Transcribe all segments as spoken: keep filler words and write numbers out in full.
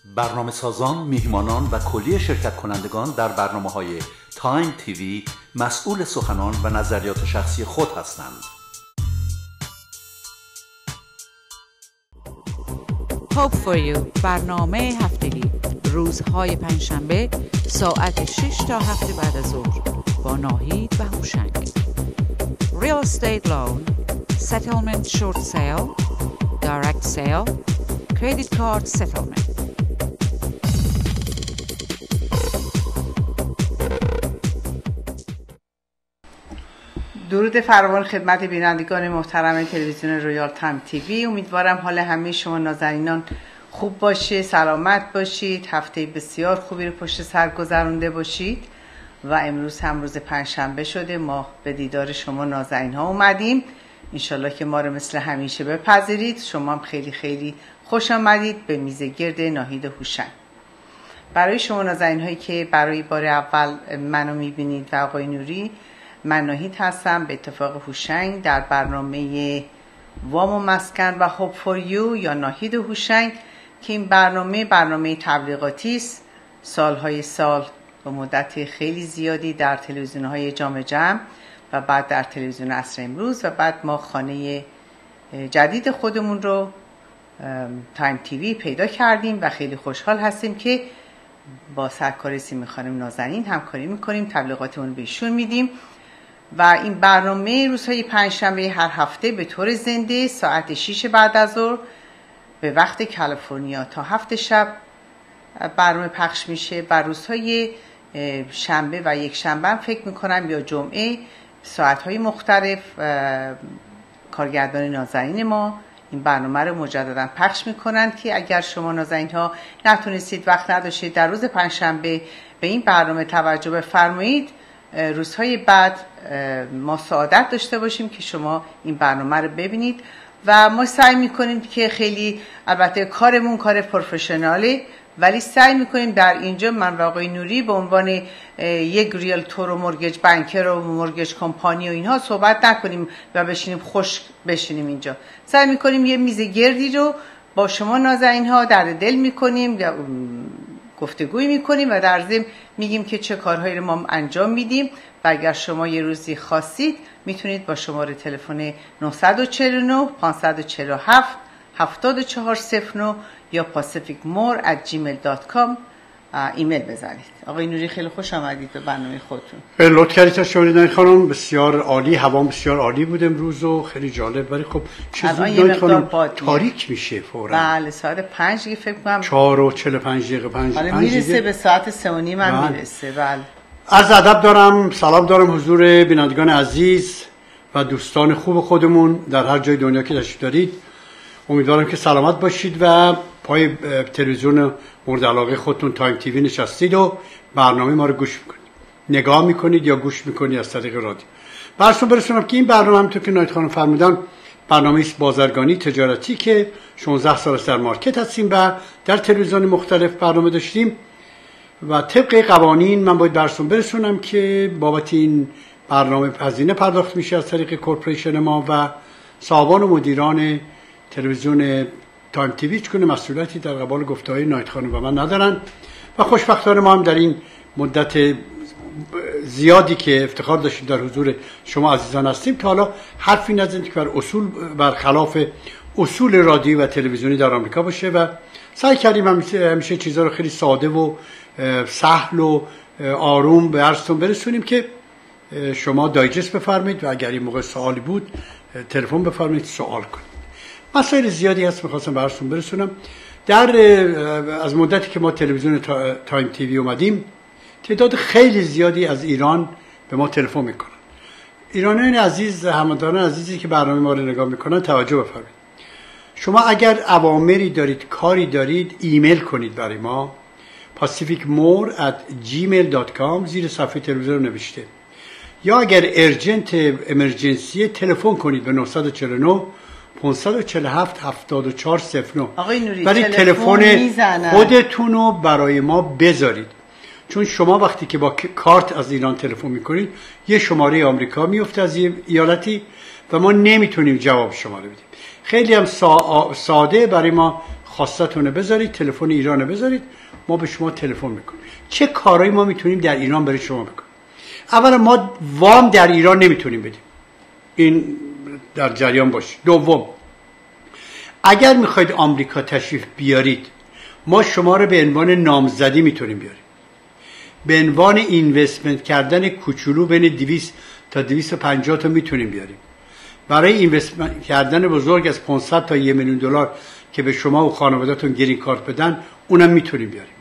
برنامه سازان، میهمانان و کلیه شرکت کنندگان در برنامه‌های تایم تیوی مسئول سخنان و نظریات شخصی خود هستند. Hope for you برنامه هفتگی روزهای پنجشنبه ساعت شش تا هفت بعد از ظهر با ناهید و هوشنگ. Real estate loan, settlement short sale, direct sale, credit card settlement. درود فراوان خدمت بینندگان محترم تلویزیون رویال تایم تیوی. امیدوارم حال همه شما نازنینان خوب باشه، سلامت باشید، هفته بسیار خوبی رو پشت سر گذرونده باشید و امروز هم روز پنجشنبه شده. ما به دیدار شما نازنین ها اومدیم. انشالله که ما رو مثل همیشه بپذیرید. شما هم خیلی خیلی خوش آمدید به میز گرد ناهید هوشنگ. برای شما نازنین هایی که برای بار اول منو میبینید و آقای نوری، من ناهید هستم به اتفاق هوشنگ در برنامه وام و مسکن و هوپ فور یو یا ناهید هوشنگ که این برنامه برنامه تبلیغاتی است. سالهای سال به مدت خیلی زیادی در تلویزیون‌های جام جم و بعد در تلویزیون عصر امروز و بعد ما خانه جدید خودمون رو تایم تیوی پیدا کردیم و خیلی خوشحال هستیم که با سرکار سیمی خانم نازنین همکاری میکنیم، تبلیغاتمون به ایشون میدیم و این برنامه روزهای پنجشنبه هر هفته به طور زنده ساعت شش بعد از ظهر به وقت کالیفرنیا تا هفت شب برنامه پخش میشه و روزهای شنبه و یک شنبه فکر میکنم یا جمعه ساعتهای مختلف کارگردان نازنین ما این برنامه رو مجددا پخش میکنن که اگر شما نازنین ها نتونستید، وقت نداشتید در روز پنجشنبه به این برنامه توجه بفرمایید، روزهای بعد ما سعادت داشته باشیم که شما این برنامه رو ببینید و ما سعی میکنیم که خیلی، البته کارمون کار پروفشناله، ولی سعی میکنیم در اینجا من و آقای نوری به عنوان یک ریالتور و مورگیج بانکر و مورگیج کمپانی و اینها صحبت نکنیم و بشینیم خوش بشینیم. اینجا سعی میکنیم یه میز گردی رو با شما نازنین ها در دل میکنیم، گفتگوی میکنیم و در ضمن میگیم که چه کارهایی رو ما انجام میدیم و اگر شما یه روزی خواستید میتونید با شماره تلفن نه چهار نه پنج چهار هفت هفت چهار صفر نه یا pacificmore at gmail dot com ایمیل بزنید. آقای نوری خیلی خوش آمدید به برنامه خودتون. خیلی لطف کردید تا شنیدن خانم، بسیار عالی، هوا بسیار عالی بود امروز و خیلی جالب. ولی خب چیزی خانم تاریک میشه فوراً. بله ساعت پنج دیگه فکر کنم چهار و چهل و پنج دقیقه پنج حالا میرسه به ساعت سه و نیم هم میرسه. بله عرض ادب دارم، سلام دارم حضور بینندگان عزیز و دوستان خوب خودمون در هر جای دنیا که تشریف دارید. امیدوارم که سلامت باشید و پای تلویزیون مورد علاقه خودتون تایم تیوی نشستید و برنامه ما رو گوش میکنید، نگاه میکنید یا گوش میکنید از طریق رادیو. براتون برسونم که این برنامه همونطور که ناهید خانم فرمودن برنامه است بازرگانی تجارتی که شانزده سال در مارکت هستیم و در تلویزیون مختلف برنامه داشتیم و طبق قوانین من باید براتون برسونم که بابت این برنامه هزینه پرداخت میشه از طریق کورپوریشن ما و صاحبان و مدیران تلویزیون تایم تیوی هیچ گونه مسئولیتی در قبال گفته‌های ناهید خانم و من ندارن و خوشبختانه ما هم در این مدت زیادی که افتخار داشتیم در حضور شما عزیزان هستیم تا حالا حرفی نزدیم که بر اصول برخلاف اصول رادیو و تلویزیونی در آمریکا باشه و سعی کردیم همیشه چیزا رو خیلی ساده و سهل و آروم به عرضتون برسونیم که شما دایجست بفرمایید و اگر این موقع سوالی بود تلفن بفرمایید سوال کنید. مسائل زیادی هست می‌خواستم براتون برسونم. در از مدتی که ما تلویزیون تا، تایم تیوی اومدیم تعداد خیلی زیادی از ایران به ما تلفن میکنن. ایرانیان عزیز، هموطنان عزیزی که برنامه ما رو نگاه میکنن توجه بفرمایید. شما اگر اوامری دارید، کاری دارید، ایمیل کنید برای ما pacificmore at gmail dot com زیر صفحه تلویزیون نوشته، یا اگر ارجنت امرجنسی تلفن کنید به نه چهار نه پنج چهار هفت هفت چهار صفر نه. آقای نوری ولی تلفن خودتون رو برای ما بذارید، چون شما وقتی که با کارت از ایران تلفن میکنید یه شماره آمریکا میفته از یه ایالتی و ما نمیتونیم جواب شما رو بدیم. خیلی هم ساده برای ما خواستتونه بذارید، تلفن ایران بذارید، ما به شما تلفن میکنیم. چه کارهایی ما میتونیم در ایران برای شما بکنیم؟ اولا ما وام در ایران نمیتونیم بدیم، این در جریان باشه. دوم، اگر میخواید آمریکا تشریف بیارید، ما شما رو به عنوان نامزدی میتونیم بیاریم، به عنوان اینوستمنت کردن کوچولو بین دویست تا دویست و پنجاه تا میتونیم بیاریم. برای اینوستمنت کردن بزرگ از پانصد تا یک میلیون دلار که به شما و خانواده‌تون گرین کارت بدن، اونم میتونیم بیاریم.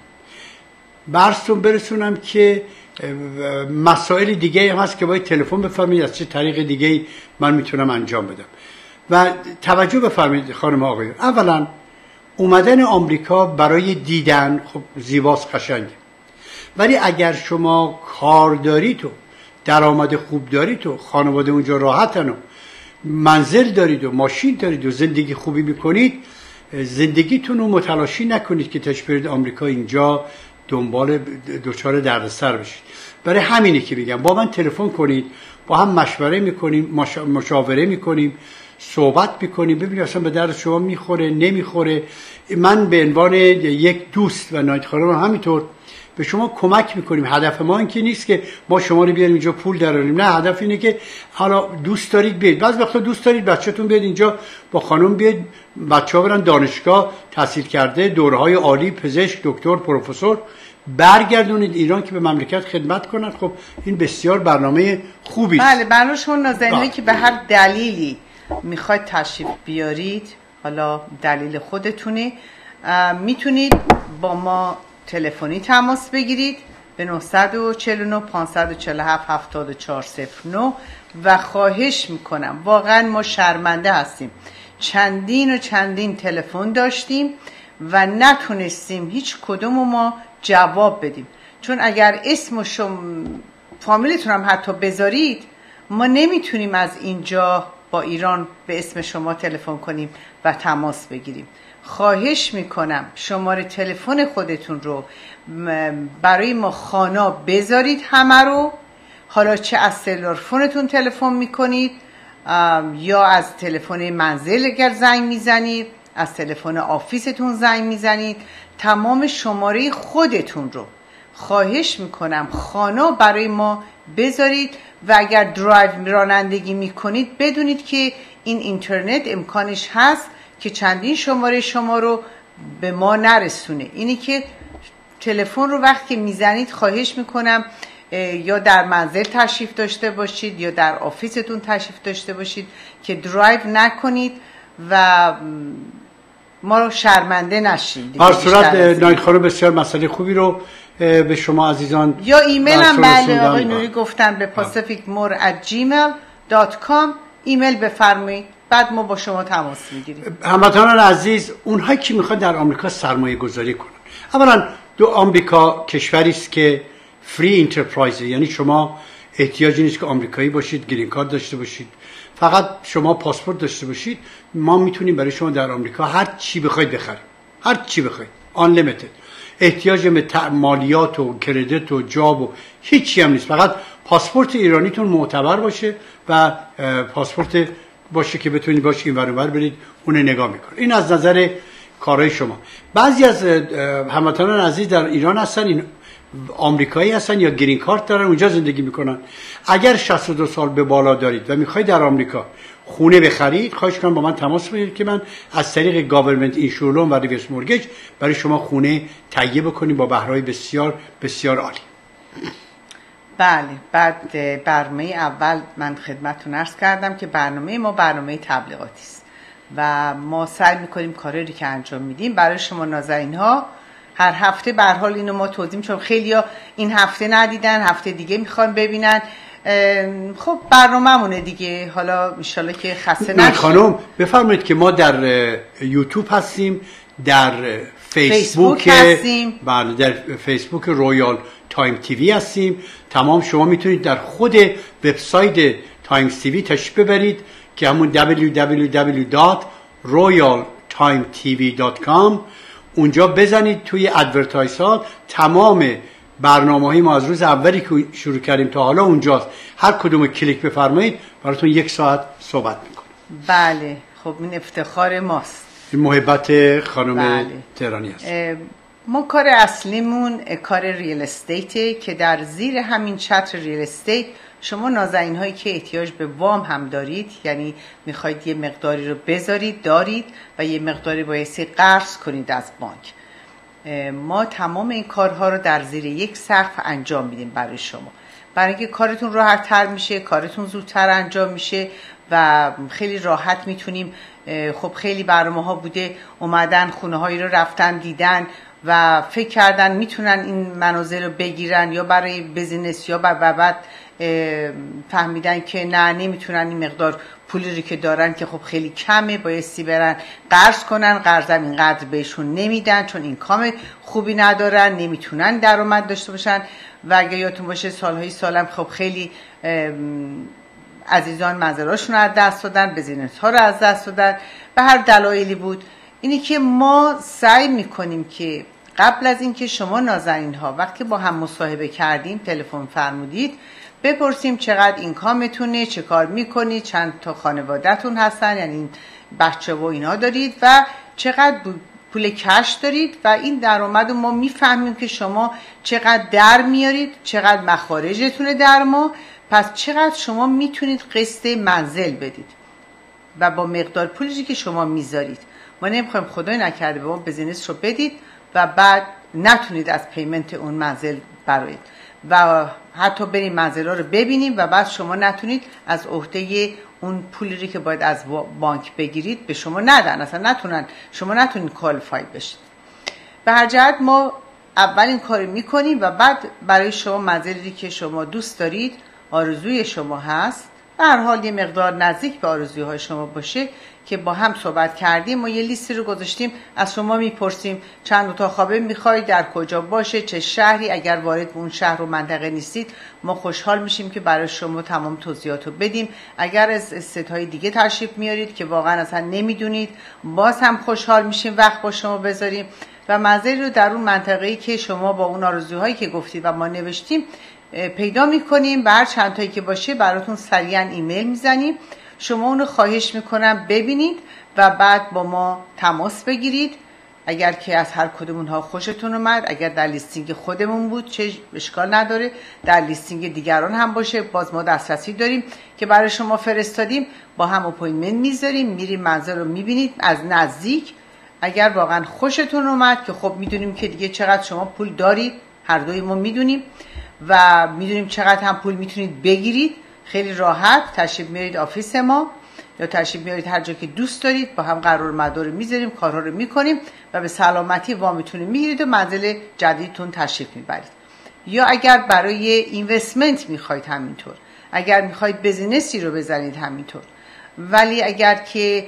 برستون برسونم که مسائل دیگه هم هست که باید تلفن بفرمایید از چه طریق دیگه من میتونم انجام بدم. و توجه بفرمایید خانم آقایون، اولا اومدن آمریکا برای دیدن خب زیباست، قشنگه، ولی اگر شما کار دارید و درآمد خوب دارید و خانواده اونجا راحتن و منزل دارید و ماشین دارید و زندگی خوبی میکنید، زندگیتون رو متلاشی نکنید که تشریف برید آمریکا اینجا دنبال دچار دردسر بشید. برای همینه که میگم با من تلفن کنید، با هم مشوره میکنیم، مشاوره میکنیم، صحبت میکنیم، ببینید اصلا به درد شما میخوره نمیخوره. من به عنوان یک دوست و نایت خانم همینطور به شما کمک میکنیم. هدف ما این که نیست که ما شما رو بیاریم اینجا پول دراریم، نه، هدف اینه که حالا دوست دارید بیاید، بعضی وقتا دوست دارید بچه‌تون بیاد اینجا با خانم بیاد، بچه‌ها برن دانشگاه تحصیل کرده، دوره‌های عالی، پزشک، دکتر، پروفسور، برگردونید ایران که به مملکت خدمت کنند. خب این بسیار برنامه خوبی است. بله، برای شما نازنینایی که به هر دلیلی میخواید تشریف بیارید، حالا دلیل خودتونه، میتونید با ما تلفنی تماس بگیرید به نه چهار نه پنج چهار هفت هفتاد و چهار صفر نه و خواهش میکنم، واقعا ما شرمنده هستیم، چندین و چندین تلفن داشتیم و نتونستیم هیچ کدوم ما جواب بدیم، چون اگر اسم و شم فامیلتون هم حتی بذارید، ما نمیتونیم از اینجا با ایران به اسم شما تلفن کنیم و تماس بگیریم. خواهش میکنم شماره تلفن خودتون رو برای ما خانا بذارید، همه رو، حالا چه از سلولار فونتون تلفن میکنید یا از تلفن منزل اگر زنگ میزنید، از تلفن آفیستون زنگ میزنید، تمام شماره خودتون رو خواهش میکنم خانا برای ما بذارید. و اگر درایو رانندگی میکنید بدونید که این اینترنت امکانش هست که چندین شماره شما رو به ما نرسونه. اینی که تلفن رو وقتی میزنید خواهش میکنم یا در منزل تشریف داشته باشید یا در آفیستون تشریف داشته باشید که درایو نکنید و ما رو شرمنده نشید. بر صورت نایت خانم بسیار مسئله خوبی رو به شما عزیزان یا ایمیل هم بله آقای نوری گفتن به pacific more at gmail dot com ایمیل بفرمایید، بعد ما با شما تماس میگیریم. هموطنان عزیز، اونهایی که میخوان در آمریکا سرمایه گذاری کنن، اولا دو آمریکا کشوری است که فری انترپرایز، یعنی شما احتیاجی نیست که آمریکایی باشید، گرین کارت داشته باشید، فقط شما پاسپورت داشته باشید، ما میتونیم برای شما در آمریکا هر چی بخواید بخریم، هر چی بخواید، آن لیمیتد. احتیاج به مالیات و کردیت و جاب و هیچی هم نیست، فقط پاسپورت ایرانیتون معتبر باشه و پاسپورت باشه که بتونید باشه این ور اون ور برید اون نگاه میکنه. این از نظر کارهای شما. بعضی از هموطنان عزیز در ایران هستن، این آمریکایی هستن یا گرین کارت دارن، اونجا زندگی میکنن. اگر شصت و دو سال به بالا دارید و میخواید در آمریکا خونه بخرید، خواهش کنم با من تماس بگیرید که من از طریق گاورمنت اینشور لون و ریورس مورگیج برای شما خونه تهیه بکنیم با بهرهای بسیار بسیار عالی. بله، بعد برنامه اول من خدمتتون عرض کردم که برنامه ما برنامه تبلیغاتی است و ما سعی میکنیم کاری که انجام میدیم برای شما نازنین ها هر هفته به هر حال اینو ما توضیح میدیم، چون خیلیا این هفته ندیدن، هفته دیگه میخوان ببینن. خب برنامه‌مونه دیگه، حالا ان شاءالله که خسته نشید. خانم بفرمایید که ما در یوتیوب هستیم، در فیسبوک هستیم، بله در فیسبوک رویال تایم تیوی هستیم. تمام شما میتونید در خود وبسایت تایمز تیوی تشریف ببرید که همون دبلیو دبلیو دبلیو دات رویال تایم تیوی دات کام، اونجا بزنید توی ادورتایزها تمام برنامه‌های ما از روز اولی که شروع کردیم تا حالا اونجاست. هر کدوم کلیک بفرمایید براتون یک ساعت صحبت میکنه. بله، خب این افتخار ماست. این محبت خانم بله. تهرانی است. ما کار اصلیمون کار ریل استیته که در زیر همین چتر ریل استیت شما نازنین هایی که احتیاج به وام هم دارید، یعنی میخواید یه مقداری رو بذارید دارید و یه مقداری بایستی قرض کنید از بانک، ما تمام این کارها رو در زیر یک سقف انجام میدیم برای شما، برای اینکه کارتون راحت تر میشه، کارتون زودتر انجام میشه و خیلی راحت میتونیم. خب خیلی برنامه ها بوده اومدن خونه هایی رو رفتن دیدن و فکر کردن میتونن این منازل رو بگیرن یا برای بزنس یا بعد فهمیدن که نه نمیتونن، این مقدار پولی رو که دارن که خب خیلی کمه، بایستی برن قرض کنن، قرضم اینقدر بهشون نمیدن چون اینکام خوبی ندارن، نمیتونن درآمد داشته باشن. و اگه یادتون باشه سالهای سالم خب خیلی عزیزان منزلاشون رو از دست دادن، بزنس ها رو از دست دادن، به هر دلایلی بود. اینی که ما سعی میکنیم که قبل از اینکه شما نازنین ها وقتی با هم مصاحبه کردیم تلفن فرمودید بپرسیم چقدر اینکامتونه، چه کار میکنید، چند تا خانواده‌تون هستن، یعنی بچه و اینا دارید و چقدر پول کش دارید و این درآمد رو ما میفهمیم که شما چقدر در میارید، چقدر مخارجتونه در ما، پس چقدر شما میتونید قسط منزل بدید و با مقدار پولی که شما میذارید. ما نمیخوایم خدای نکرده به ما بزنس رو بدید و بعد نتونید از پیمنت اون منزل برایید و حتی بریم منزل‌ها رو ببینیم و بعد شما نتونید از عهده اون پولی که باید از بانک بگیرید به شما ندن، اصلا نتونن، شما نتونید کوالیفای بشید. به هر جهت ما اول این کار میکنیم و بعد برای شما منزلی که شما دوست دارید، آرزوی شما هست، به هر حال یه مقدار نزدیک به آرزوهای شما باشه که با هم صحبت کردیم، ما یه لیستی رو گذاشتیم، از شما میپرسیم چند اتاق خوابه میخواید، در کجا باشه، چه شهری، اگر وارد به اون شهر و منطقه نیستید ما خوشحال میشیم که برای شما تمام توضیحات رو بدیم. اگر از استیت‌های دیگه تشریف میارید که واقعا اصلا نمیدونید باز هم خوشحال میشیم وقت با شما بذاریم و منزلی رو در اون منطقه‌ای که شما با اون آرزوهایی که گفتید و ما نوشتیم پیدا میکنیم. به هر چند تایی که باشه براتون سریعا ایمیل میزنیم، شما اونو خواهش میکنم ببینید و بعد با ما تماس بگیرید. اگر که از هر کدوم اونها خوشتون اومد، اگر در لیستینگ خودمون بود چه اشکال نداره، در لیستینگ دیگران هم باشه، باز ما دسترسی داریم که برای شما فرستادیم، با هم اپوینتمنت میذاریم، میریم منظر رو میبینید از نزدیک. اگر واقعا خوشتون اومد که خب میدونیم که دیگه چقدر شما پول دارید، هر دوی ما میدونیم و میدونیم چقدر هم پول میتونید بگیرید، خیلی راحت تشریف میارید آفیس ما یا تشریف میارید هر جا که دوست دارید، با هم قرار مدار میذاریم، کارها رو میکنیم و به سلامتی وامیتون میگیرید و منزل جدیدتون تشریف میبرید. یا اگر برای اینوستمنت میخواید همینطور، اگر میخواید بزنسی رو بزنید همینطور. ولی اگر که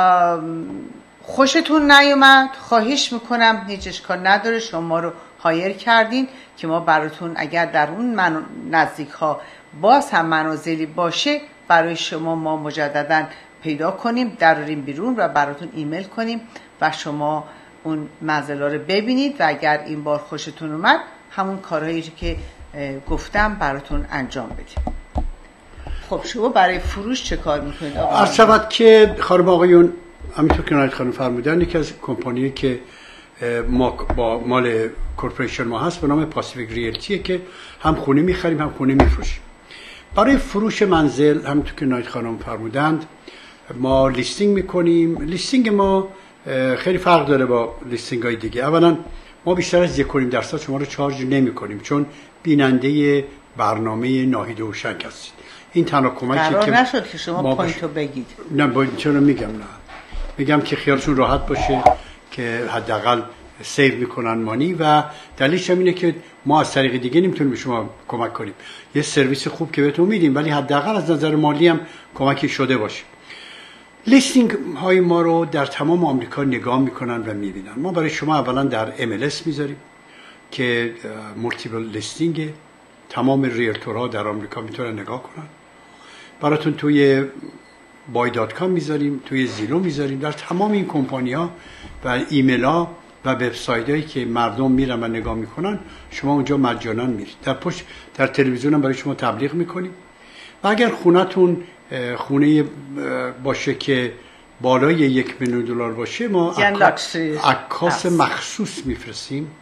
خوشتون نیومد خواهش میکنم، هیچ اشکال نداره، شما رو هایر کردین که ما براتون اگر در اون من... نزدیک ها باز هم منازلی باشه برای شما ما مجددا پیدا کنیم، دراریم بیرون و براتون ایمیل کنیم و شما اون منزل ها رو ببینید و اگر این بار خوشتون اومد همون کارهایی که گفتم براتون انجام بدیم. خب شما برای فروش چه کار میکنید؟ عرض شود که خانم آقایون، همینطور که نایت خانم فرمودن، یکی از کمپانی که ما با مال کورپوریشن ما هست به نام پاسیفیک ریلتیه که هم خونه میخریم هم خونه میفروشیم. برای فروش منزل همونطور که نایت خانم فرمودند ما لیستینگ میکنیم. لیستینگ ما خیلی فرق داره با لیستینگ های دیگه. اولا ما بیشتر از یک و نیم درصد شما رو چارج نمی کنیم چون بیننده برنامه ناهید هوشنگ هستید. این تنها کمکی که قرار نشد که شما پوینتو بگید. نه باید چرا میگم نه میگم که خیالشون راحت باشه که حداقل سیو میکنن مانی و دلیلش هم اینه که ما از طریق دیگه نمیتونیم به شما کمک کنیم. یه سرویس خوب که بهتون میدیم ولی حداقل از نظر مالی هم کمکی شده باشه. لیستینگ های ما رو در تمام آمریکا نگاه میکنن و میبینن. ما برای شما اولا در ام ال اس میذاریم که مولتیپل لیستینگ، تمام ریلتورها در آمریکا میتونن نگاه کنن. براتون توی بای دات کام میذاریم، توی زیلو میذاریم، در تمام این کمپانی ها و ایمیل ها و وبسایت هایی که مردم میرن و نگاه میکنن شما اونجا مجانا میرید. در پشت در تلویزیون هم برای شما تبلیغ میکنیم و اگر خونتون خونه باشه که بالای یک میلیون دلار باشه ما یعنی عکا- عکاس مخصوص میفرستیم،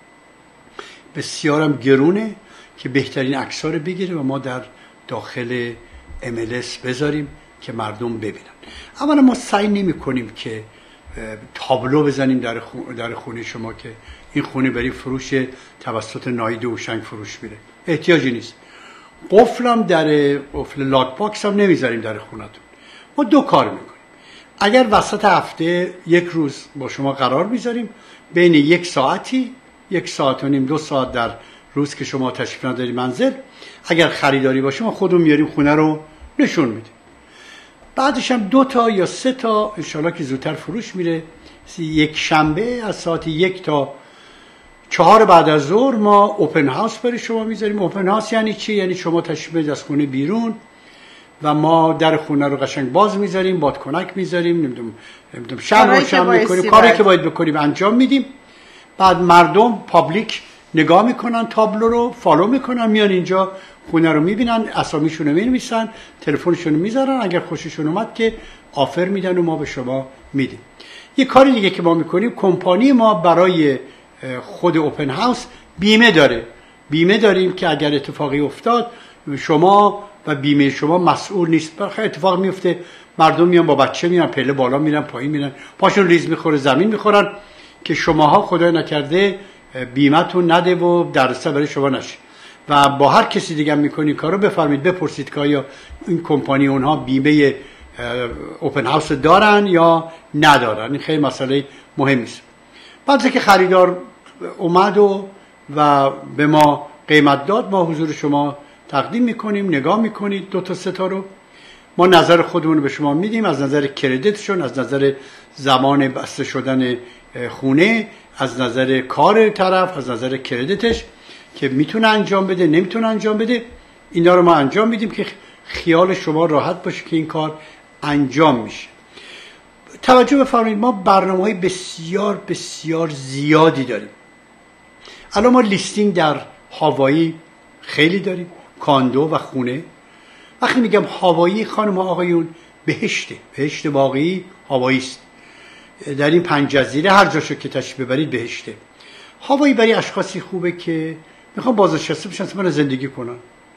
بسیارم گرونه که بهترین عکس‌ها رو بگیره و ما در داخل ام ال اس بذاریم که مردم ببینن. اولا ما سعی نمی کنیم که تابلو بزنیم در خونه, در خونه شما که این خونه برای فروش توسط ناهید هوشنگ فروش میره، احتیاجی نیست. قفلم در قفل لاک باکس هم نمیذاریم در خونتون. ما دو کار میکنیم. اگر وسط هفته یک روز با شما قرار میذاریم، بین یک ساعتی یک ساعت و نیم دو ساعت در روز که شما تشریف نداری منزل، اگر خریداری باشه ما خودمون میاریم خونه رو نشون میدیم. بعدش هم دو تا یا سه تا انشالله که زودتر فروش میره. یک شنبه از ساعت یک تا چهار بعد از ظهر ما اوپن هاوس برای شما میذاریم. اوپن هاوس یعنی چی؟ یعنی شما تشریف بیارید از خونه بیرون و ما در خونه رو قشنگ باز میذاریم، بادکنک میذاریم، نمیدونم نمیدونم شم رو شم میکنیم، کاری که باید بکنیم انجام میدیم. بعد مردم پابلیک نگاه میکنن، تابلو رو فالو میکنن، میان اینجا خونه رو میبینن، اسامیشون رو مینویسن، تلفنشون رو میذارن، اگر خوششون اومد که آفر میدن و ما به شما میدیم. یه کاری دیگه که ما میکنیم، کمپانی ما برای خود اوپن هاوس بیمه داره. بیمه داریم که اگر اتفاقی افتاد شما و بیمه شما مسئول نیست. بخاطر اتفاق میفته مردم میان با بچه میرن پله بالا میرن پایین میرن، پاشون ریز میخوره زمین میخورن که شماها خدای نکرده بیمه‌تون نده و دردسر برای شما نشه. و با هر کسی دیگه هم میکنی کارو بفرمایید بپرسید که آیا این کمپانی اونها بیمه اوپن هاوس دارن یا ندارن. این خیلی مسئله مهمی است. بعد که خریدار اومد و و به ما قیمت داد، ما حضور شما تقدیم میکنیم، نگاه میکنید دو تا سه تا رو، ما نظر خودمون رو به شما میدیم، از نظر کردیتشون، از نظر زمان بسته شدن خونه، از نظر کار طرف، از نظر کردیتش که میتونه انجام بده نمیتونه انجام بده. اینا رو ما انجام میدیم که خیال شما راحت باشه که این کار انجام میشه. توجه بفرمایید، ما برنامه‌های بسیار بسیار زیادی داریم. الان ما لیستینگ در هاوایی خیلی داریم، کاندو و خونه. وقتی میگم هاوایی خانم و آقایون، بهشته، بهشت واقعی هاوایی است. در این پنج جزیره هر جاشو که تشریف ببرید بهشته. هاوایی برای اشخاصی خوبه که میخوان بازنشسته بشن، من زندگی کنن،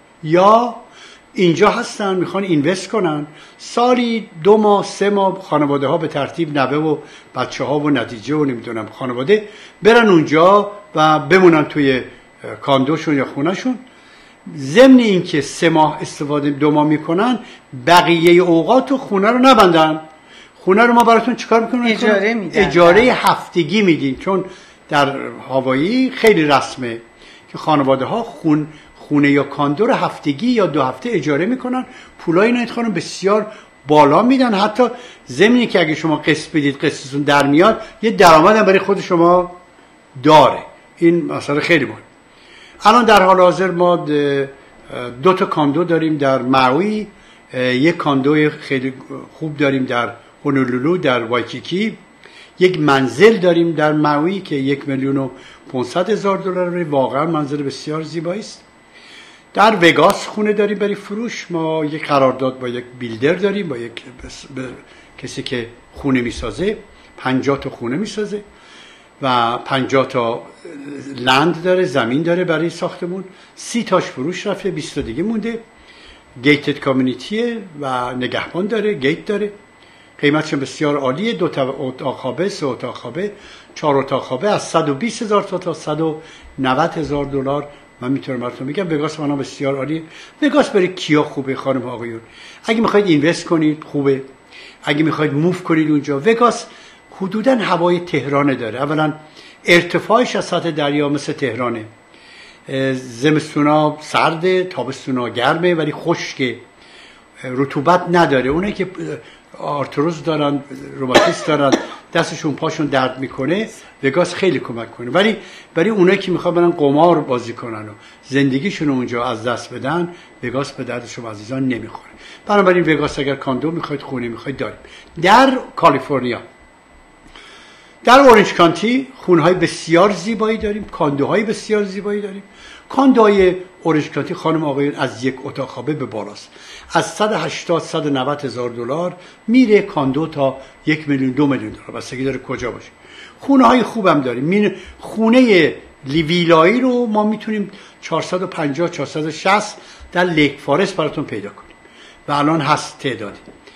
یا اینجا هستن میخوان اینوست کنن، سالی دو ماه سه ماه خانواده ها به ترتیب نوه و بچه ها و نتیجه و نمیدونم خانواده برن اونجا و بمونن توی کاندوشون یا خونهشون. ضمن این که سه ماه استفاده دو ماه میکنن، بقیه اوقات و خونه رو نبندن. خونه رو ما براتون چیکار میکنیم؟ اجاره میدن. اجاره هفتگی میدیم، چون در هاوایی خیلی رسمه که خانواده ها خون خونه یا کاندو رو هفتگی یا دو هفته اجاره میکنن. پولای نایت خانم بسیار بالا میدن، حتی ضمنی که اگه شما قسط بدید قسطتون در میاد، یه درآمد هم برای خود شما داره. این مسئله خیلی مهمه. الان در حال حاضر ما دو تا کاندو داریم در ماوی، یک کاندو خیلی خوب داریم در هونولولو در وایکیکی، یک منزل داریم در ماوی که یک میلیون و پانصد هزار دلار، واقعا منزل بسیار زیبایی است. در وگاس خونه داریم برای فروش. ما یک قرارداد با یک بیلدر داریم، با یک کسی که خونه میسازه، پنجاه تا خونه میسازه و پنجاه تا لند داره، زمین داره برای ساختمون. سی تاش فروش رفته، بیست تا دیگه مونده. گیتد کامیونیتیه و نگهبان داره، گیت داره. قیمتش بسیار عالیه. دو تا اتاق خوابه، سه اتاق خوابه، چهار اتاق خوابه از صد و بیست هزار تا تا صد و نود هزار دلار. من میتونم براتون بگم وگاس مانا بسیار عالیه. وگاس برای کیا خوبه خانم آقایون؟ اگه میخواید اینوست کنید خوبه، اگه میخواید موو کنید اونجا. وگاس حدوداً هوای تهران داره. اولا ارتفاعش از سطح دریا مثل تهرانه. زمستونا سرده، تابستونا گرمه ولی خشکه، رطوبت نداره. اونایی که آرتروز دارن، روماتیسم دارن، دستشون پاشون درد میکنه، وگاس خیلی کمک کنه. ولی برای اونایی که میخوان برن قمار بازی کنن و زندگیشون اونجا از دست بدن، وگاس به درد شما عزیزان نمیخوره. بنابراین وگاس اگر کاندو میخواید، خونه میخواید، داریم. در کالیفرنیا در اورنج کانتی خونه‌های بسیار زیبایی داریم، کاندوهای بسیار زیبایی داریم. کاندوهای اورنج کانتی خانم آقایون از یک اتاق خوابه به بالاست. از صد و هشتاد صد و نود هزار دلار میره کاندو تا یک میلیون دو میلیون دلار، بستگی داره کجا باشه. خونه های خوبم داریم. خونه ویلایی رو ما میتونیم چهارصد و پنجاه چهارصد و شصت در لیک فارست براتون پیدا کنیم و الان هست تعدادی.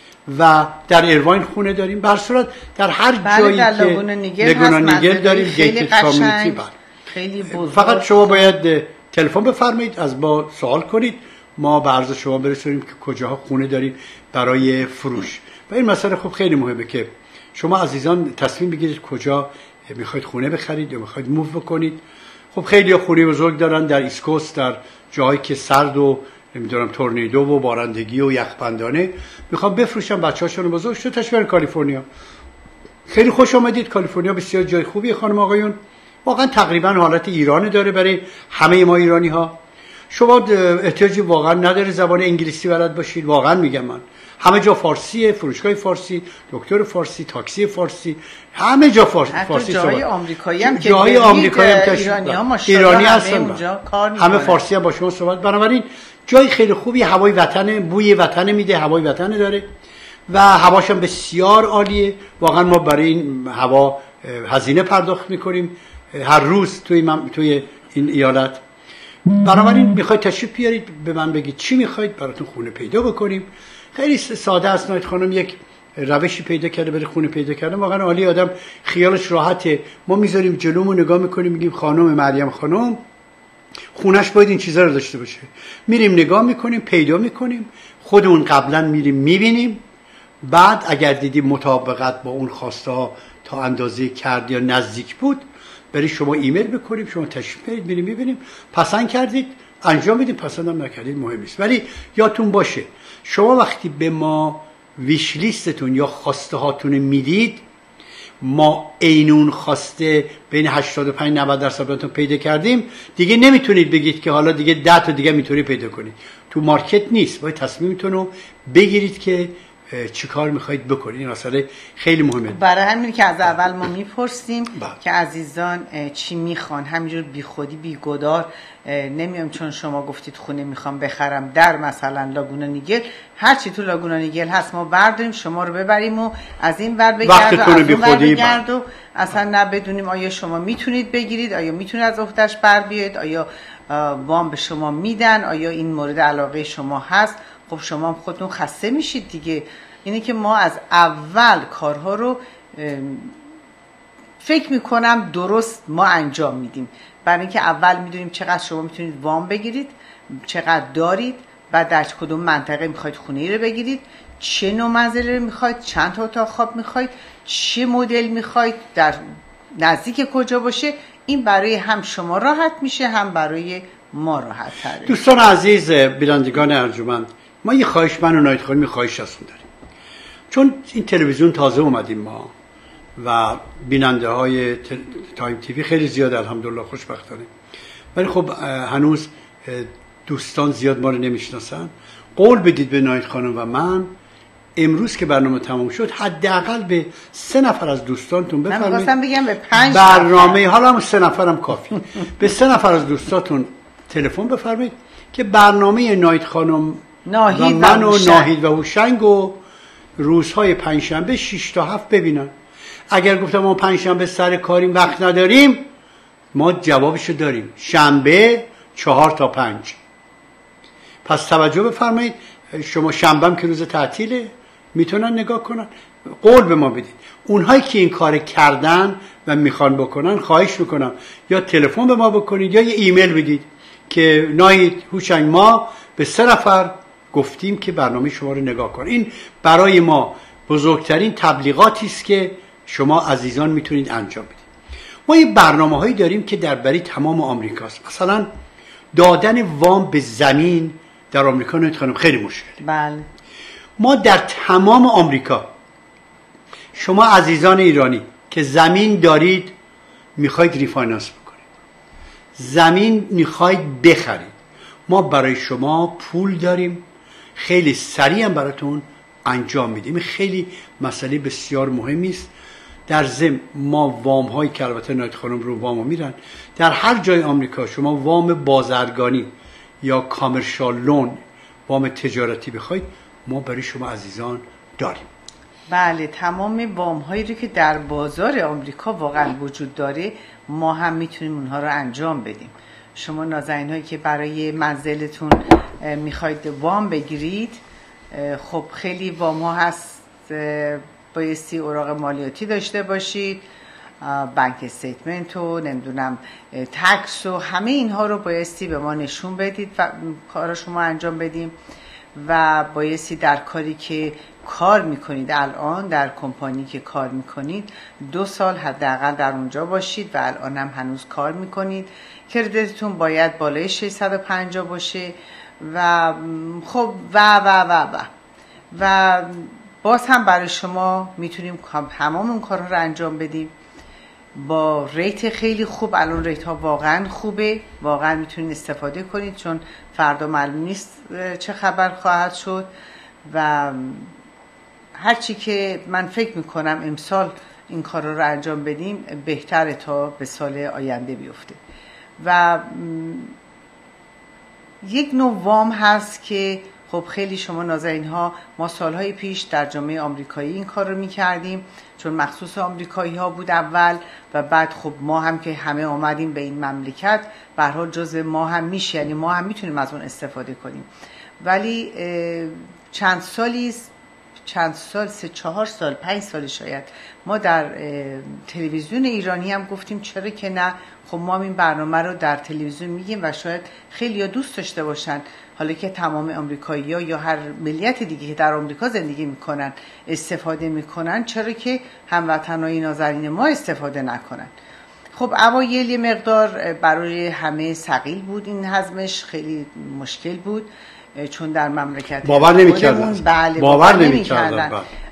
و در ایرواین خونه داریم. به هر صورت در هر جایی در که لگون نیگل لگون هست نیگل داریم، گیت کامیونیتی. خیلی بزرگ. فقط شما باید تلفن بفرمایید، از ما سوال کنید، ما به عرض شما برسونیم که کجاها خونه داریم برای فروش. و این مسئله خب خیلی مهمه که شما عزیزان تصمیم بگیرید کجا میخواید خونه بخرید یا میخواید موو بکنید. خب خیلی خونه بزرگ دارن در ایسکوست، در جایی که سرد و نمیدونم تورنیدو و بارندگی و یخبندانه میخوام بفروشن بچه‌هاشون بزرگ شو تشویر کالیفرنیا. خیلی خوش آمدید. کالیفرنیا بسیار جای خوبیه خانم آقایون. واقعا تقریبا حالت ایران داره برای همه ما ایرانی ها. شما احتیاجی واقعا نداره زبان انگلیسی بلد باشید، واقعا میگم من. همه جا فارسیه، فروشگاه فارسی، دکتر فارسی، تاکسی فارسی، همه جا فارسی. حتی جای آمریکایی هم که جای آمریکایی هم ایرانی ها ماشاءالله ایرانی همه هستن، اونجا کار همه میکنن. فارسی هم با شما صحبت. بنابراین جای خیلی خوبی، هوای وطن، بوی وطن میده، هوای وطن داره و هواش هم بسیار عالیه. واقعا ما برای این هوا هزینه پرداخت میکنیم هر روز توی من، توی این ایالت. بنابراین میخواید تشریف بیارید به من بگید چی میخواید براتون خونه پیدا بکنیم. خیلی ساده است. نایت خانم یک روشی پیدا کرده برای خونه پیدا کردن، واقعا عالی. آدم خیالش راحته. ما میذاریم جلومو نگاه میکنیم میگیم خانم مریم خانم خونش باید این چیزا رو داشته باشه. میریم نگاه میکنیم، پیدا میکنیم، خودمون قبلا میریم میبینیم، بعد اگر دیدیم مطابقت با اون خواسته ها تا اندازه کرد یا نزدیک بود، برای شما ایمیل بکنیم، شما تشریف بیارید میریم میبینیم، پسند کردید انجام میدیم، پسند هم نکردید مهم نیست. ولی یادتون باشه شما وقتی به ما ویش لیستتون یا خواسته هاتون میدید، ما اینون خواسته بین هشتاد و پنج نود درصد براتون پیدا کردیم، دیگه نمیتونید بگید که حالا دیگه ده تا دیگه میتونید پیدا کنید. تو مارکت نیست. باید تصمیمتون رو بگیرید که چی کار میخواید بکنید. این مسئله خیلی مهمه. برای همین که از اول ما میپرسیم بله. که عزیزان چی میخوان، همینجور بی خودی بی گدار نمیام چون شما گفتید خونه میخوام بخرم در مثلا لاگونا نیگل، هر چی تو لاگونا نیگل هست ما برداریم شما رو ببریم و از این ور بگرد و از اون ور بگرد و اصلا نه بدونیم آیا شما میتونید بگیرید، آیا میتونید از اختش بر بیاید، آیا وام به شما میدن، آیا این مورد علاقه شما هست. خب شما هم خودتون خسته میشید دیگه. اینه که ما از اول کارها رو فکر میکنم درست ما انجام میدیم، برای اینکه اول میدونیم چقدر شما میتونید وام بگیرید، چقدر دارید، بعد در کدوم منطقه میخواید خونه رو بگیرید، چه نوع منزلی رو میخواید، چند تا اتاق خواب میخواید، چه مدل میخواید، در نزدیک کجا باشه. این برای هم شما راحت میشه، هم برای ما راحت تره. دوستان عزیز بینندگان ارجمند، ما یه خواهش، من و نایت خانم یه خواهش هستون داریم. چون این تلویزیون تازه اومدیم ما و بیننده های تایم تیوی خیلی زیاد الحمدلله خوشبختانه، ولی خب هنوز دوستان زیاد ما رو نمیشناسن. قول بدید به نایت خانم و من امروز که برنامه تمام شد حداقل به سه نفر از دوستانتون بفرمایید. من خواستم بگم به پنج برنامه نفر. حالا هم سه نفرم کافی. به سه نفر از دوستاتون تلفن بفرمایید که برنامه نایت خانم ناهید و من و, و ناهید و هوشنگ و روزهای پنجشنبه شش تا هفت ببینن. اگر گفتم ما پنجشنبه سر کاریم وقت نداریم، ما جوابشو داریم، شنبه چهار تا پنج. پس توجه بفرمایید. شما شنبه هم که روز تعطیله میتونن نگاه کنن. قول به ما بدید. اونهایی که این کار کردن و میخوان بکنن، خواهش میکنم یا تلفن به ما بکنید یا یه ایمیل بدید که ناهید هوشنگ ما به سه نفر گفتیم که برنامه شما رو نگاه کن. این برای ما بزرگترین تبلیغاتی است که شما عزیزان میتونید انجام بدید. ما یه برنامه هایی داریم که در برای تمام آمریکاست. مثلا دادن وام به زمین در آمریکا نایت خانم خیلی مشکله. بله. ما در تمام آمریکا، شما عزیزان ایرانی که زمین دارید میخواید ریفایننس بکنید، زمین میخواید بخرید، ما برای شما پول داریم، خیلی سریع هم براتون انجام میدیم. خیلی مسئله بسیار مهمی است. در ضمن ما وام هایی که البته نایت خانم رو وامو میرن، در هر جای آمریکا شما وام بازرگانی یا کامرشال لون، وام تجارتی بخواید، ما برای شما عزیزان داریم. بله، تمام وام هایی رو که در بازار آمریکا واقعا وجود داره ما هم میتونیم اونها رو انجام بدیم. شما نازنین هایی که برای منزلتون میخواید وام بگیرید، خب خیلی وام ها هست، بایستی اوراق مالیاتی داشته باشید، بانک استیتمنت و نمیدونم تکس و همه اینها رو بایستی به ما نشون بدید و کار شما انجام بدیم. و بایستی در کاری که کار میکنید الان، در کمپانی که کار میکنید، دو سال حداقل در اونجا باشید و الان هم هنوز کار میکنید. کردیتتون باید بالای ششصد و پنجاه باشه و خب و و و و و باز هم برای شما میتونیم تمام اون کارها رو انجام بدیم با ریت خیلی خوب. الان ریت ها واقعا خوبه، واقعا میتونید استفاده کنید، چون فردا معلوم نیست چه خبر خواهد شد و هرچی که من فکر میکنم امسال این کار رو انجام بدیم بهتره تا به سال آینده بیفته. و یک نوع وام هست که خب خیلی شما نازنین ها، ما سالهای پیش در جامعه آمریکایی این کار رو میکردیم، چون مخصوص آمریکایی ها بود اول و بعد خب ما هم که همه آمدیم به این مملکت، به هر حال جزء ما هم میشه، یعنی ما هم میتونیم از اون استفاده کنیم. ولی چند سالی چند سال سه چهار سال پنج سال شاید ما در تلویزیون ایرانی هم گفتیم چرا که نه، خب ما این برنامه رو در تلویزیون میگیم و شاید خیلی ها دوست داشته باشن، حالا که تمام آمریکایی ها یا هر ملیت دیگه که در آمریکا زندگی میکنن استفاده میکنن، چرا که هموطنای نازنین ما استفاده نکنن. خب اوایل یه مقدار برای همه ثقیل بود این هضمش، خیلی مشکل بود، چون در مملکت باور نمی‌کردن. بله باور نمی‌کردن،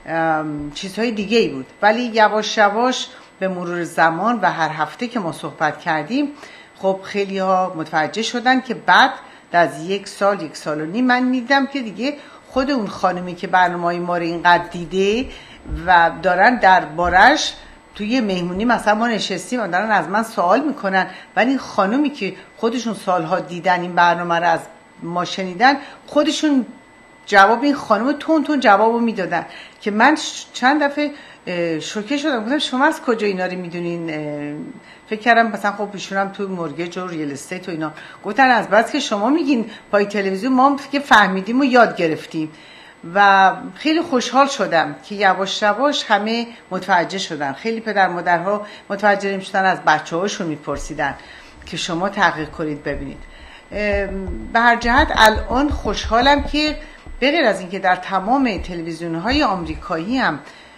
چیزهای دیگه ای بود. ولی یواش یواش به مرور زمان و هر هفته که ما صحبت کردیم، خب خیلی ها متوجه شدن که بعد از یک سال یک سال و نیم من میدم که دیگه خود اون خانمی که برنامه‌های ما رو اینقدر دیده و دارن در بارش توی مهمونی مثلا ما نشستیم و دارن از من سوال میکنن، ولی این خانمی که خودشون سالها دیدن این برنامه رو از ما شنیدن، خودشون جواب این خانم تون تون جوابو میدادن که من چند دفعه شوکه شدم. گفتم شما از کجا اینا رو میدونین؟ فکر کردم مثلا خب ایشون هم تو مورگج و ریل استیت و اینا. گفتن از بس که شما میگین پای تلویزیون ما که فهمیدیم و یاد گرفتیم. و خیلی خوشحال شدم که یواش یواش همه متوجه شدن. خیلی پدر مادرها متوجه میشدن، از بچه‌هاشون میپرسیدن که شما تحقیق کنید ببینید. به هر جهت الان خوشحالم که بغیر از اینکه در تمام تلویزیون‌های آمریکایی هم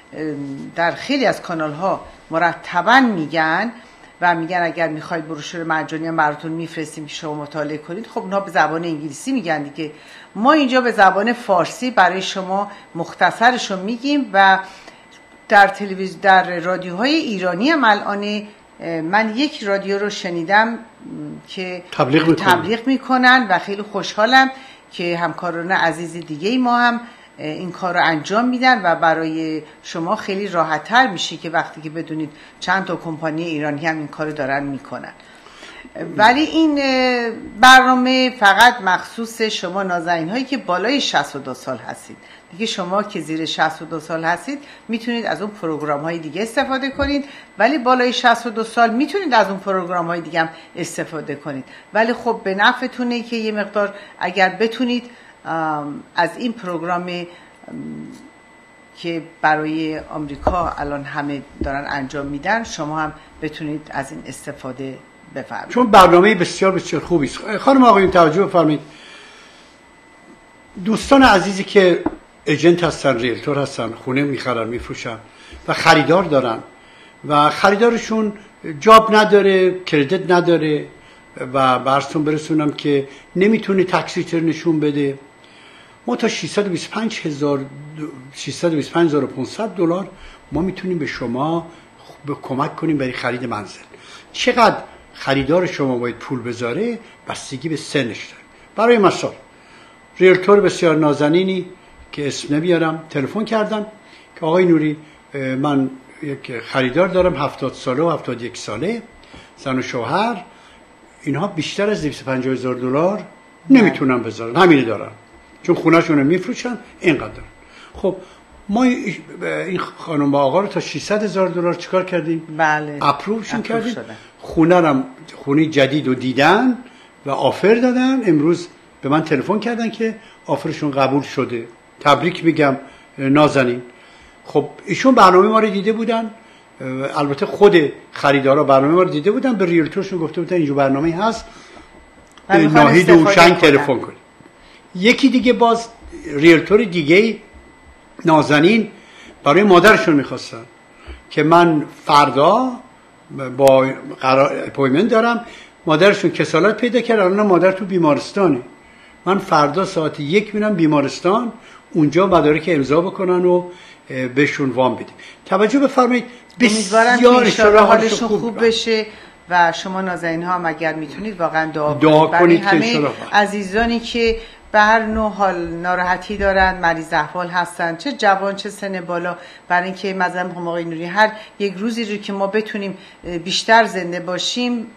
در خیلی از کانال‌ها مرتباً میگن و میگن اگر میخواید بروشور مجانی هم براتون میفرستیم که شما مطالعه کنید. خب اونا به زبان انگلیسی میگن دیگه، ما اینجا به زبان فارسی برای شما مختصرشو میگیم. و در تلویزیون در رادیوهای ایرانی هم الان من یک رادیو رو شنیدم که تبلیغ میکنن, تبلیغ میکنن و خیلی خوشحالم که همکاران عزیز دیگه ما هم این کار رو انجام میدن و برای شما خیلی راحت‌تر میشه که وقتی که بدونید چند تا کمپانی ایرانی هم این کار رو دارن میکنن. ولی این برنامه فقط مخصوص شما نازنین هایی که بالای شصت و دو سال هستید. دیگه شما که زیر شصت و دو سال هستید میتونید از اون پروگرام های دیگه استفاده کنید، ولی بالای شصت و دو سال میتونید از اون پروگرام های دیگه هم استفاده کنید. ولی خب به نفعتونه که یه مقدار اگر بتونید از این پروگرام که برای آمریکا الان همه دارن انجام میدن، شما هم بتونید از این استفاده بفرمایید، چون برنامه بسیار بسیار خوبی است. خانم آقایون توجه بفرمایید، دوستان عزیزی که ایجنت هستن، ریلتور هستن، خونه میخرن میفروشن و خریدار دارن و خریدارشون جاب نداره، کردیت نداره و براتون برسونم که نمیتونه تکس ریترن نشون بده، ما تا ششصد و بیست و پنج هزار ششصد و بیست و پنج هزار و پانصد دلار ما میتونیم به شما کمک کنیم برای خرید منزل. چقدر خریدار شما باید پول بذاره بستگی به سنش داره. برای مثال ریلتور بسیار نازنینی که اسم نمیارم تلفن کردن که آقای نوری من یک خریدار دارم هفتاد ساله و هفتاد یک ساله، زن و شوهر. اینها بیشتر از دویست و پنجاه هزار دلار نمیتونن بذارن، همینه دارن، چون خونه‌شون رو میفروشن اینقدر دارن. خب ما این خانم با آقا رو تا ششصد هزار دلار چیکار کردیم؟ بله اپرووشون کردیم. خونه رم خونه جدید رو دیدن و آفر دادن. امروز به من تلفن کردن که آفرشون قبول شده. تبریک میگم نازنین. خب ایشون برنامه ما رو دیده بودن، البته خود خریدارا برنامه ما رو دیده بودن، به ریلتورشون گفته بودن اینجا برنامه هست، ناهید هوشنگ تلفن کنید. یکی دیگه باز ریلتور دیگه نازنین برای مادرشون میخواستن که من فردا با اپوینتمنت دارم، مادرشون کسالت پیدا کرد، الان مادر تو بیمارستانه، من فردا ساعت یک میرم بیمارستان، اونجا مدارک امضا بکنن و بهشون وام بدیم. توجه بفرمایید، امیدوارم که انشالله حالشون خوب, خوب بشه و شما نازنین ها هم اگر میتونید واقعا دعا, دعا کنید برای همه عزیزانی که به هر نوع حال ناراحتی دارن، مریض احوال هستن، چه جوان چه سن بالا، برای اینکه مثلا هم آقای نوری هر یک روزی رو که ما بتونیم بیشتر زنده باشیم،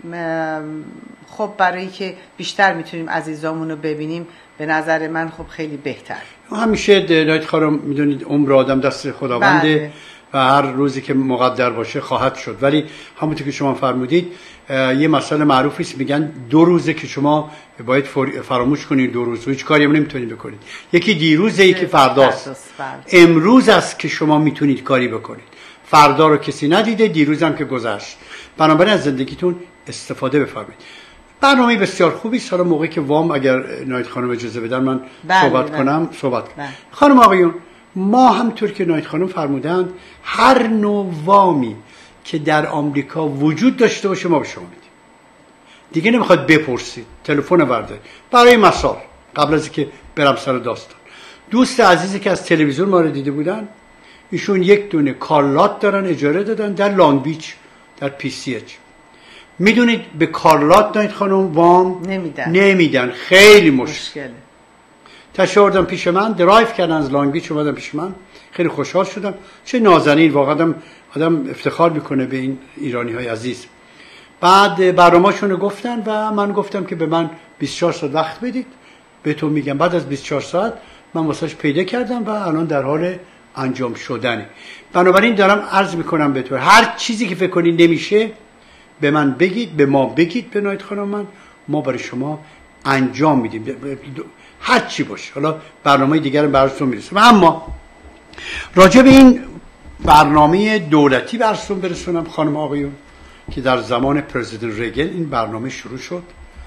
خب برای که بیشتر میتونیم عزیزامون رو ببینیم، به نظر من خب خیلی بهتر. همیشه نایت خانم میدونید عمر آدم دست خداونده. بله. و هر روزی که مقدر باشه خواهد شد، ولی همونطور که شما فرمودید یه مسئله معروفی است، میگن دو روزه که شما باید فراموش کنید، دو روز هیچ کاری هم نمیتونید بکنید. یکی دیروزه، یکی فرداست. امروز است که شما میتونید کاری بکنید. فردا رو کسی ندیده، دیروز هم که گذشت. بنابراین از زندگیتون استفاده بفرمایید. برنامه بسیار خوبی است. حالا موقعی که وام اگر نایت خانم اجازه بدن من بله صحبت بله. کنم صحبت بله. خانم آقایون، ما همطور که نایت خانم فرمودند هر نوع وامی که در آمریکا وجود داشته باشه ما به شما میدیم. دیگه نمیخواد بپرسید، تلفن ورده. برای مثال قبل از اینکه برم سر داستان، دوست عزیزی که از تلویزیون ما رو دیده بودن، ایشون یک دونه کارلات دارن اجاره دادن در لانگ بیچ در پی سی اچ. میدونید به کارلات نایت خانم وام نمیدن نمیدن خیلی مشکله. تشاوردم پیش من، درایو کردن از لانگ بیچ اومدن پیش من، خیلی خوشحال شدم. چه نازنین، واقعا آدم آدم افتخار میکنه به این ایرانی های عزیز. بعد برنامه‌شون رو گفتن و من گفتم که به من بیست و چهار ساعت وقت بدید، بهتون میگم. بعد از بیست و چهار ساعت من واسش پیدا کردم و الان در حال انجام شدنه. بنابراین دارم عرض میکنم بهتون هر چیزی که فکر کنید نمیشه به من بگید، به ما بگید، به نایت خانم، من ما برای شما انجام میدیم هر چی باشه. حالا برنامه دیگر رو براتون میرسونم، اما راجع به این برنامه دولتی براتون برسونم خانم آقایون که در زمان پرزیدنت ریگن این برنامه شروع شد.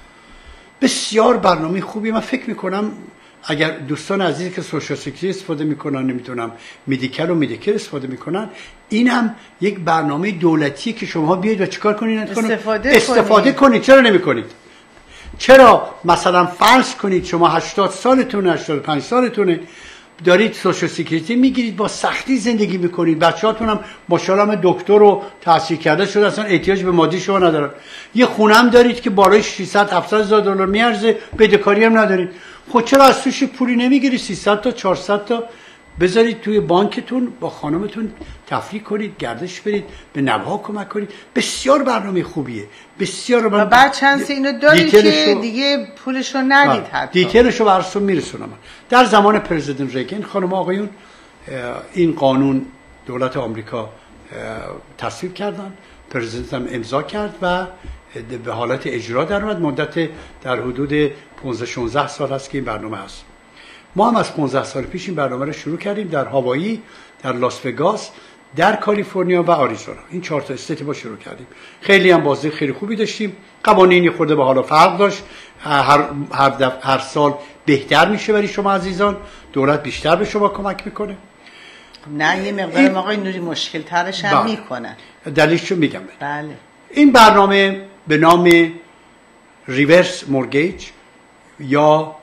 بسیار برنامه خوبی. من فکر میکنم اگر دوستان عزیزی که سوشال سکیوریتی استفاده میکنن، نمیدونم مدیکال و مدیکر استفاده میکنن، این هم یک برنامه دولتیه که شما بیاید و چیکار کنید؟ استفاده, استفاده کنید. کنید. چرا نمیکنید؟ چرا مثلا فرض کنید شما هشتاد سالتونه، هشتاد و پنج سالتونه، دارید سوشال سکیوریتی میگیرید، با سختی زندگی میکنید، بچه‌هاتون هم ماشاءالله دکتر رو تحصیل کرده شده، اصلا احتیاج به مادی شما ندارن، یه خونه هم دارید که بالای ششصد هفتصد هزار دلار میارزه، بدهکاری هم ندارید. خب چرا از توش پولی نمیگیرید؟ سیصد تا چهارصد تا بذارید توی بانکتون، با خانمتون تفریح کنید، گردش برید، به نوها کمک کنید. بسیار برنامه خوبیه، بسیار. و بعد چانس اینو دارید که دیگه پولشو ندید. حتی دیتیلشو براتون میرسونم. در زمان پرزیدنت ریگن خانم آقایون این قانون دولت آمریکا تصویب کردن، پرزیدنت هم امضا کرد و به حالت اجرا در اومد. مدت در حدود پانزده شانزده سال هست که این برنامه هست. ما هم از پانزده سال پیش این برنامه رو شروع کردیم در هاوایی، در لاس وگاس، در کالیفرنیا و آریزونا. این چهار تا استیت با شروع کردیم. خیلی هم بازی خیلی خوبی داشتیم. قوانینی خورده به حالا فرق داشت. هر هر, دف... هر سال بهتر میشه برای شما عزیزان. دولت بیشتر به شما کمک میکنه. نه یه مقدار آقای نوری مشکل ترش هم میکنن. دلیلشو میگم. بله. این برنامه به نام ریورس مورگیج یا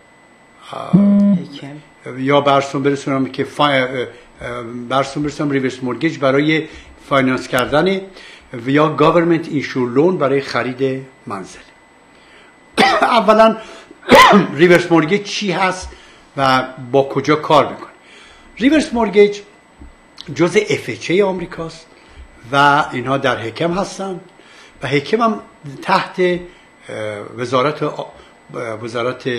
یا برسون برسونم که برسون برسونم ریورس مورگیج برای فاینانس کردن یا گاورمنت اینشور لون برای خرید منزل. اولا ریورس مورگیج چی هست و با کجا کار میکنه؟ ریورس مورگیج جزء اف اچ ای آمریکاست و اینها در حکم هستن و حکم هم تحت وزارت وزارت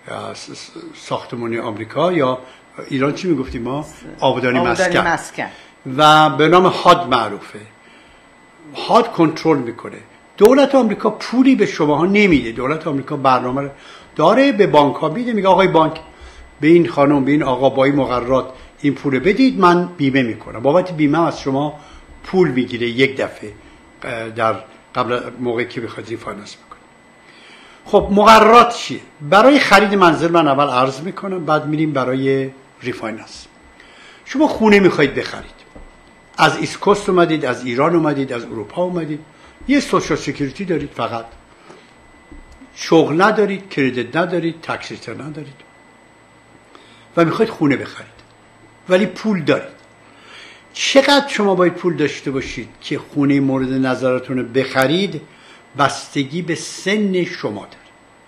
ساختمانی آمریکا یا ایران چی میگفتیم ما؟ آبادانی مسکن. مسکن و به نام هاد معروفه. هاد کنترل میکنه. دولت آمریکا پولی به شماها نمیده. دولت آمریکا برنامه داره، به بانک ها میده، میگه آقای بانک به این خانم به این آقا با این مقررات این پول بدید، من بیمه میکنم. بابت بیمه از شما پول میگیره یک دفعه در قبل موقعی که بخواید ریفایننس بکنید. خب مقررات چیه؟ برای خرید منزل من اول عرض میکنم، بعد میریم برای ریفایننس. شما خونه میخواید بخرید، از ایست کوست اومدید، از ایران اومدید، از اروپا اومدید، یه سوشال سکیوریتی دارید، فقط شغل ندارید، کردیت ندارید، تکس ریترن ندارید و میخواید خونه بخرید ولی پول دارید. چقدر شما باید پول داشته باشید که خونه مورد نظرتون رو بخرید؟ بستگی به سن شما داره.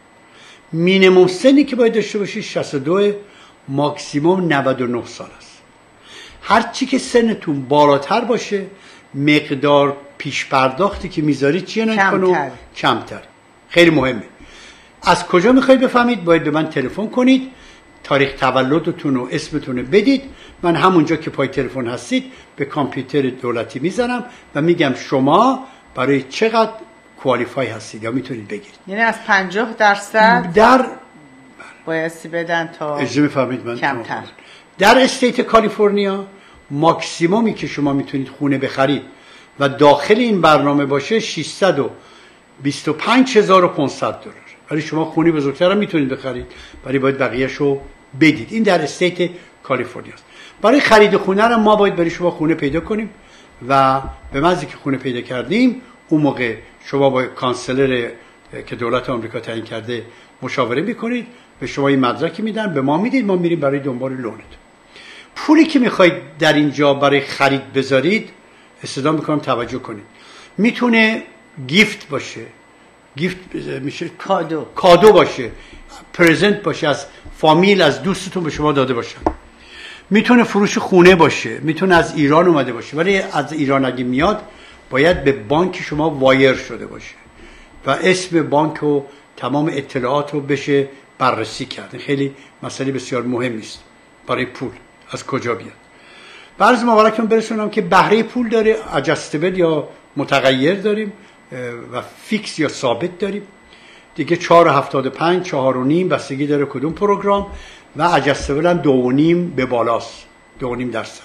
مینیمم سنی که باید داشته باشید شصت و دو، ماکسیموم نود و نه سال است. هر چی که سنتون بالاتر باشه مقدار پیش پرداختی که میذارید چیه نکنو؟ کمتر. خیلی مهمه. از کجا میخواید بفهمید؟ باید به من تلفن کنید، تاریخ تولدتون و اسمتون رو بدید، من همونجا که پای تلفن هستید به کامپیوتر دولتی میزنم و میگم شما برای چقدر کوالیفای هستید یا میتونید بگیرید. یعنی از پنجاه درصد در بایستی بدن تا اجازه میفهمید من کمتر. در استیت کالیفرنیا ماکسیمومی که شما میتونید خونه بخرید و داخل این برنامه باشه ششصد و بیست و پنج هزار و پانصد دلار. ولی شما خونه بزرگتر هم میتونید بخرید، ولی باید بقیه‌شو بدید. این در استیت کالیفرنیا است. برای خرید خونه را ما باید برای شما خونه پیدا کنیم و به محضی که خونه پیدا کردیم اون موقع شما با کانسلر که دولت آمریکا تعیین کرده مشاوره میکنید، به شما این مدرکی میدن، به ما میدید، ما میریم برای دنبال لونت. پولی که میخواید در اینجا برای خرید بذارید استدعا میکنم توجه کنید. میتونه گیفت باشه، گیفت میشه کادو کادو باشه، پرزنت باشه، از فامیل از دوستتون به شما داده باشن. میتونه فروش خونه باشه، میتونه از ایران اومده باشه، ولی از ایران اگه میاد باید به بانک شما وایر شده باشه و اسم بانک و تمام اطلاعات رو بشه بررسی کرد. خیلی مسئله بسیار مهمی است برای پول از کجا بیاد. بعضی مبارکتون برسونم که بهره پول داره، ادجستبل یا متغیر داریم و فیکس یا ثابت داریم دیگه. چهار و هفتاد و پنج، چهار و نیم بستگی داره کدوم پروگرام، و ادجستبل هم دو و نیم به بالاست، دو و نیم درصد.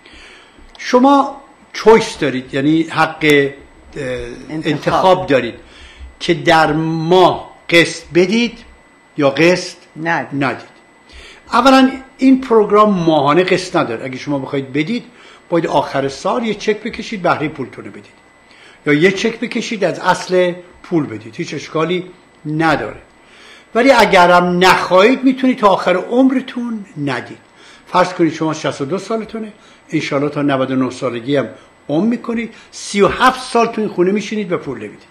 شما چویس دارید، یعنی حق انتخاب, انتخاب دارید که در ماه قسط بدید یا قسط ندید. ندید. اولا این پروگرام ماهانه قسط نداره. اگه شما بخواید بدید باید آخر سال یه چک بکشید بهره پولتونه بدید، یا یه چک بکشید از اصل پول بدید، هیچ اشکالی نداره. ولی اگرم نخواهید میتونید تا آخر عمرتون ندید. فرض کنید شما شصت و دو سالتونه، انشالله تا نود و نه سالگی هم عمر میکنید، سی و هفت سال تو این خونه میشینید و پول نمیدید.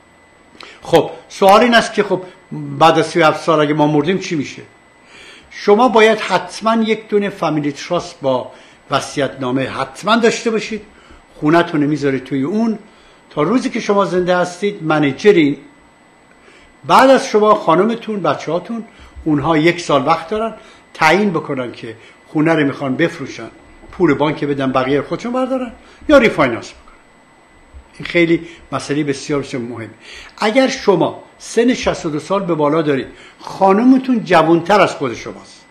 خب سوال این است که خب بعد از سی و هفت سال اگه ما مردیم چی میشه؟ شما باید حتما یک دونه فامیلی تراست با وصیت‌نامه حتما داشته باشید. خونه‌تون میذارید توی اون تا روزی که شما زنده هستید. منیجرین بعد از شما، خانمتون، بچه‌هاتون، اونها یک سال وقت دارن تعیین بکنن که خونه رو میخوان بفروشن، پول بانک بدن، بقیه خودشون بردارن یا ریفایننس بکنن. این خیلی مسئله بسیار بسیار مهمه. اگر شما سن شصت و دو سال به بالا دارید، خانمتون جوانتر از خود شماست،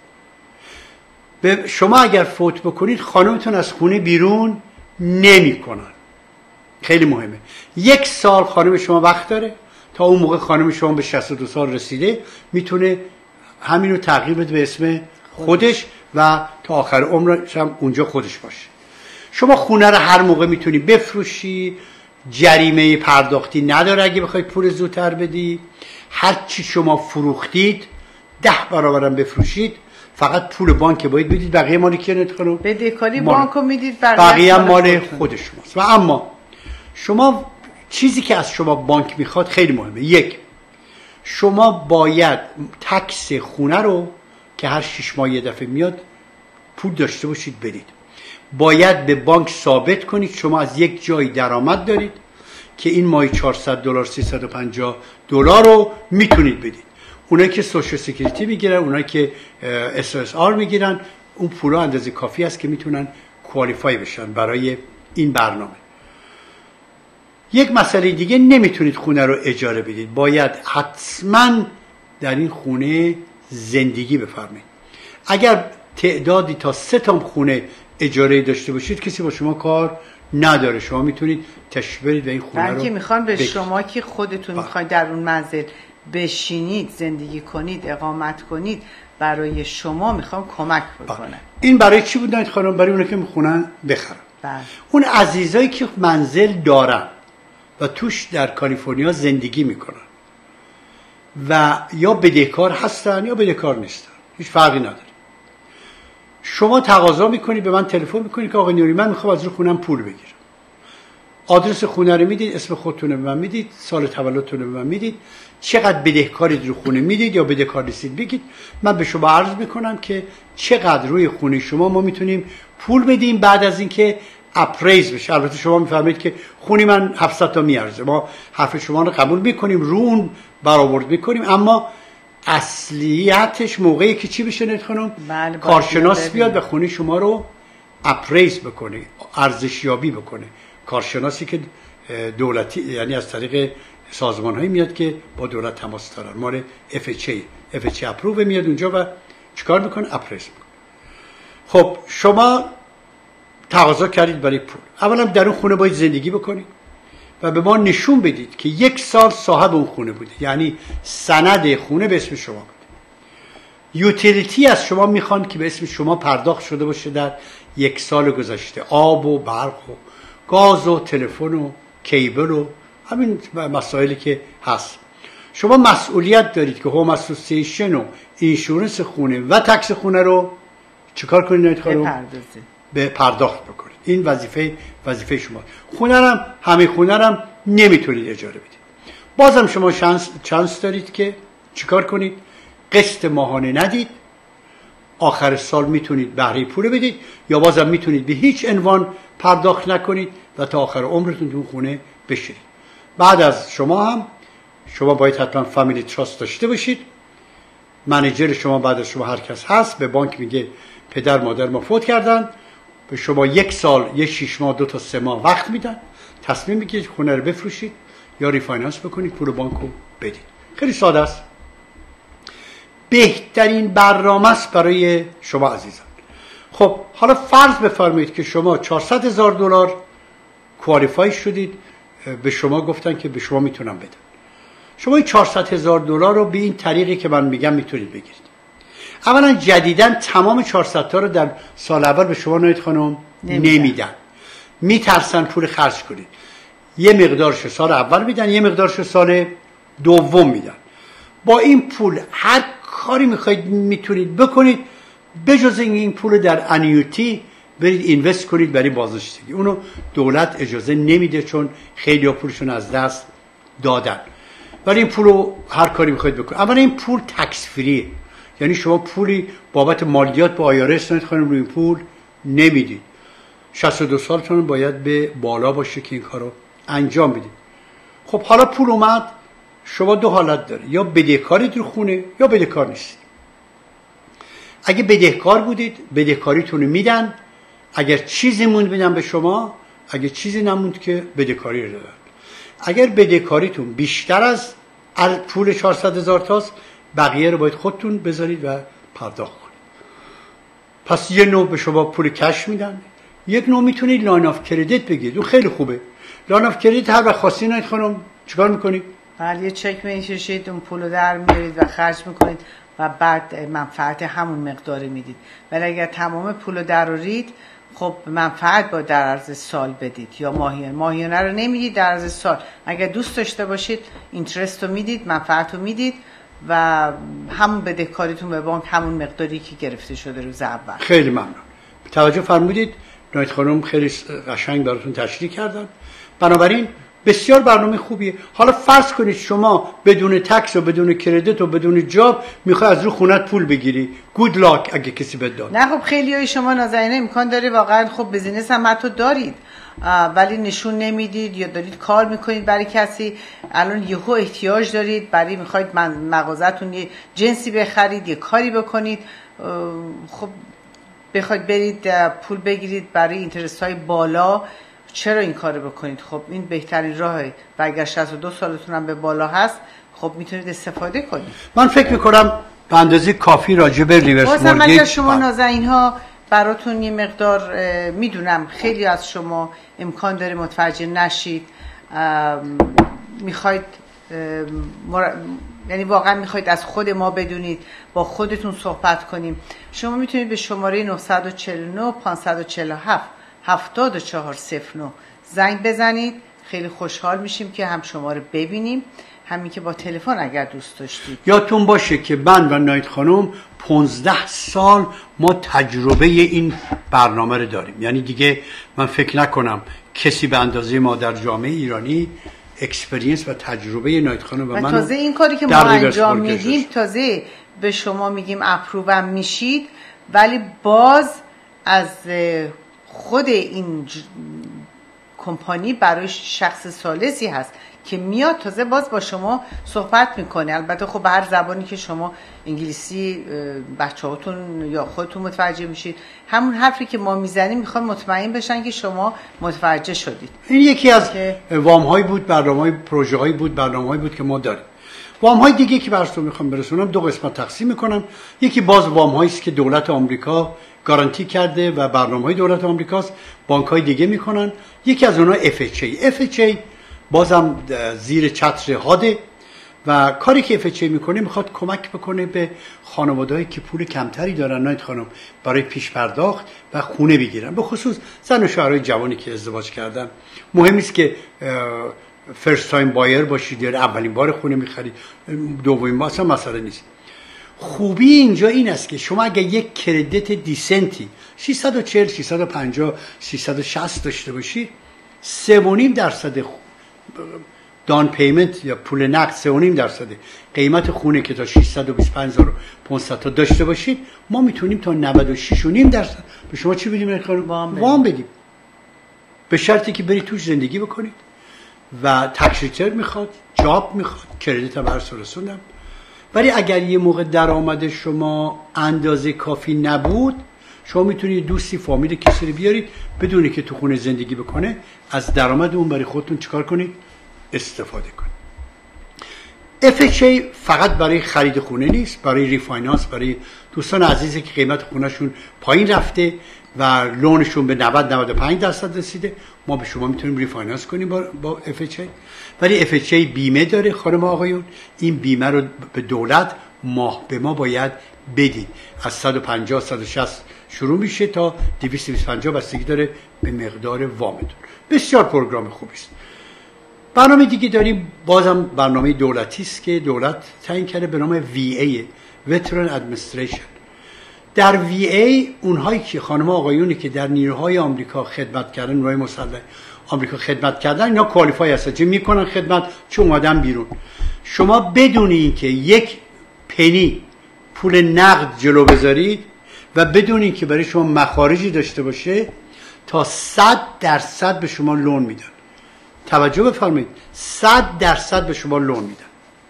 به شما اگر فوت بکنید خانمتون از خونه بیرون نمیکنن. خیلی مهمه. یک سال خانم شما وقت داره، تا اون موقع خانم شما به شصت و دو سال رسیده میتونه همینو تغییر بده به اسم خودش و تا آخر عمرش هم اونجا خودش باشه. شما خونه رو هر موقع میتونی بفروشی، جریمه پرداختی نداره اگه بخواید پول زودتر بدی. هر چی شما فروختید ده برابرم بفروشید، فقط پول بانک باید بدید، بقیه مال کی انتخاب؟ بدهکاری بانکو میدید، بقیه مال خود شماست. و اما شما چیزی که از شما بانک میخواد خیلی مهمه. یک، شما باید تکس خونه رو که هر شش ماه یه دفعه میاد پول داشته باشید بدید. باید به بانک ثابت کنید شما از یک جای درآمد دارید که این ماهی چهارصد دلار سیصد و پنجاه دلار رو میتونید بدید. اونایی که سوشال سکیوریتی میگیرن، اونایی که اس اس آر میگیرن، اون پولا اندازه کافی است که میتونن کوالیفای بشن برای این برنامه. یک مسئله دیگه، نمیتونید خونه رو اجاره بدید، باید حتما در این خونه زندگی بفرمایید. اگر تعدادی تا سه تا خونه اجاره داشته باشید کسی با شما کار نداره، شما میتونید تشریف برید و این خونه رو بلکه میخوان به بگید. شما که خودتون میخواید در اون منزل بشینید، زندگی کنید، اقامت کنید، برای شما میخوان کمک بکنن. این برای چی بود نایت خانم؟ برای اونه که میخونن بخرن. بله. اون عزیزایی که منزل دارن و توش در کالیفرنیا زندگی میکنن و یا بدهکار هستن یا بدهکار نیستن، هیچ فرقی نداره. شما تقاضا میکنید، به من تلفن میکنید که آقای نوری من میخوام از رو خونم پول بگیرم. آدرس خونه رو میدید، اسم خودتون رو به من میدید، سال تولدتون رو به من میدید، چقدر بدهکارید رو خونه میدید یا بدهکار نیستید بگید. من به شما عرض میکنم که چقدر روی خونه شما ما میتونیم پول بدیم بعد از اینکه اپریز بشه. البته شما میفهمید که خونی من هفتصد تا میارزه، ما حرف شما رو قبول میکنیم، رو اون برآورد میکنیم، اما اصلیتش موقعی که چی بشه نید خانم؟ بله، کارشناس بیاد و خونه شما رو اپریز بکنه، ارزشیابی بکنه. کارشناسی که دولتی، یعنی از طریق سازمان هایی میاد که با دولت تماس دارن، مال اف اچ ای اف اچ ای اپروو میاد اونجا و چیکار میکنه؟ اپریز میکنه. خب شما تقاضا کردید برای پول، اولا در اون خونه باید زندگی بکنید و به ما نشون بدید که یک سال صاحب اون خونه بوده، یعنی سند خونه به اسم شما بوده. یوتیلیتی از شما میخوان که به اسم شما پرداخت شده باشه در یک سال گذشته، آب و برق و گاز و تلفن و کیبل و همین مسائلی که هست. شما مسئولیت دارید که هوم اسوسییشن و اینشورنس خونه و تکس خونه رو چیکار کنید نایت خانم؟ به پرداخت بکنید. این وظیفه وظیفه شما. خونه هم همه خونه هم نمیتونید اجاره بدید. بازم شما شانس چانس دارید که چیکار کنید؟ قسط ماهانه ندید، آخر سال میتونید بهره پول بدید، یا بازم میتونید به هیچ عنوان پرداخت نکنید و تا آخر عمرتون تو خونه بشینید. بعد از شما هم شما باید حتما فامیلی تراست داشته باشید. منیجر شما بعد از شما هر کس هست به بانک میگه پدر مادر ما فوت کردن، به شما یک سال، یک شش ماه، دو تا سه ماه وقت میدن، تصمیم میگیرید خونه رو بفروشید یا ریفایننس بکنید، پول بانکو بدید. خیلی ساده است. بهترین برنامه است برای شما عزیزان. خب حالا فرض بفرمایید که شما چهارصد هزار دلار کوالیفای شدید، به شما گفتن که به شما میتونم بدم. شما این چهارصد هزار دلار رو به این طریقی که من میگم میتونید بگیرید. اولا جدیداً تمام چهارصد تا رو در سال اول به شما نایت خانم نمیدن. میترسن پول خرج کنید. یه مقدارش سال اول میدن، یه مقدارش سال دوم میدن. با این پول هر کاری میخواید میتونید بکنید، بجز این پول در انیوتی برید اینوست کنید برای بازنشستگی. اونو دولت اجازه نمیده چون خیلی ها پولشون از دست دادن. ولی این پول رو هر کاری میخواید بکنید. اولا این پول تکس فریه، یعنی شما پولی بابت مالیات به آیارس نایت خانم روی این پول نمیدید. شصت و دو سالتون باید به بالا باشه که این کارو انجام بدید. خب حالا پول اومد، شما دو حالت داره، یا بدهکارید رو خونه یا بدهکار نیستید. اگه بدهکار بودید بدهکاریتون رو میدن، اگر چیزی موند میدن به شما، اگر چیزی نموند که بدهکاری رو دادن. اگر بدهکاریتون بیشتر از پول چهارصد هزار تاست، بقیه رو باید خودتون بذارید و پرداخت کنید. پس یه نوع به شما پول کش میدن، یک نوع میتونید لاین آف کردیت بگیرید. اون خیلی خوبه. لاین آف کردیت هر وقت خواستین نایت خانم چیکار میکنید؟ بله، یه چک میکشید، اون پولو در میارید و خرج میکنید و بعد منفعت همون مقداری میدید. ولی اگر تمام پولو درارید، خب منفعت با در عرض سال بدید یا ماهیانه. ماهیانه رو نمیدید، در عرض سال. اگر دوست داشته باشید اینترست رو میدید، منفعت رو میدید و همون بدهکاریتون به بانک همون مقداری که گرفته شده روز اول. خیلی ممنون. توجه فرمودید. نایت خانم خیلی قشنگ براتون تشریح کردن. بنابراین بسیار برنامه خوبیه. حالا فرض کنید شما بدون تکس و بدون کردیت و بدون جاب میخوای از رو خونت پول بگیری، گود لاک اگه کسی بهت داد. نه خب خیلی های شما نازنین امکان داره واقعا خب بزینس هم حتی دارید ولی نشون نمیدید یا دارید کار میکنید برای کسی، الان یهو احتیاج دارید برای میخواید مغازتون یه جنسی بخرید یه کاری بکنید، خب بخواید برید پول بگیرید برای اینترست های بالا، چرا این کارو بکنید؟ خب این بهترین راهه و اگر شصت و دو سالتون هم به بالا هست خب میتونید استفاده کنید. من فکر میکنم به اندازه کافی راجع به ریورس مورگیج. بازم اگر شما نازنین ها براتون یه مقدار میدونم خیلی از شما امکان داره متوجه نشید، میخواید مر... یعنی واقعا میخواید از خود ما بدونید، با خودتون صحبت کنیم، شما میتونید به شماره نه چهار نه پنج چهار هفت هفتاد و چهار صفر نه زنگ بزنید. خیلی خوشحال میشیم که هم شما رو ببینیم، همین که با تلفن اگر دوست داشتید. یادتون باشه که من و نایت خانم پانزده سال ما تجربه این برنامه رو داریم، یعنی دیگه من فکر نکنم کسی به اندازه ما در جامعه ایرانی اکسپریانس و تجربه نایت خانم و, و من تازه این کاری که ما انجام میدیم تازه به شما میگیم اپرووم میشید، ولی باز از خود این ج... کمپانی برای شخص ثالثی هست که میاد تازه باز با شما صحبت میکنه. البته خب به هر زبانی که شما انگلیسی بچه هاتون یا خودتون متوجه میشید، همون حرفی که ما میزنیم میخوان مطمئن بشن که شما متوجه شدید. این یکی از وام هایی بود، برنامه های پروژه هایی بود، برنامه هایی بود که ما داریم. وام های دیگه که براتون میخوام برسونم دو قسمت تقسیم میکنم. یکی باز وام هایی است که دولت آمریکا گارانتی کرده و برنامه‌های دولت آمریکاست، بانک‌های دیگه میکنن. یکی از اونها اف اچ ای. اف اچ ای بازم زیر چتر هاده و کاری که اف اچ ای میکنه میخواد کمک بکنه به خانوادهایی که پول کمتری دارن نایت خانم برای پیش پرداخت و خونه بگیرن، به خصوص زن و شوهرای جوانی که ازدواج کردن. مهم نیست که فرست تایم بایر باشید یا اولین بار خونه میخرید، دومین بار، اصلا مسئله نیست. خوبی اینجا این است که شما اگه یک کردیت دیسنتی ششصد و چهل، ششصد و پنجاه، ششصد و شصت داشته باشید، سه و نیم درصد دان پیمنت یا پول نقد، سه و نیم درصد قیمت خونه که تا ششصد و بیست و پنج هزار و پانصد تا داشته باشید، ما میتونیم تا نود و شش و نیم درصد به شما چی بدیم؟ وام, وام بدیم، به شرطی که برید توش زندگی بکنید و تکس ریترن میخواد، جاب میخواد، کردیت هم عرض رسوندم. ولی اگر یه موقع درآمد شما اندازه کافی نبود، شما میتونید دوستی فامیل کسی رو بیارید بدون که تو خونه زندگی بکنه، از درآمد اون برای خودتون چیکار کنید؟ استفاده کنید. اف اچ ای فقط برای خرید خونه نیست، برای ریفاینانس، برای دوستان عزیزی که قیمت خونهشون پایین رفته و لونشون به نود نود و پنج درصد رسیده، ما به شما میتونیم ریفاینانس کنیم با, با اف اچ ای. ولی اف اچ ای بیمه داره خانم آقایون، این بیمه رو به دولت ماه به ما باید بدید. از صد و پنجاه صد و شصت شروع میشه تا دویست و بیست و پنج بستگی داره به مقدار وامتون. بسیار پروگرام خوبی است. برنامه دیگه داریم، بازم برنامه دولتی است که دولت تعیین کرده به نام وی ای، Veteran Administration. در وی ای اونهایی که خانم آقایونی که در نیروهای آمریکا خدمت کردن، نیروهای مسلح آمریکا خدمت کردن، اینا کوالیفای هستن، چه میکنن خدمت، چه اومدن بیرون. شما بدون اینکه یک پنی پول نقد جلو بذارید و بدون اینکه برای شما مخارجی داشته باشه، تا صد درصد به شما لون میدن. توجه بفرمایید، صد درصد به شما لون میدن.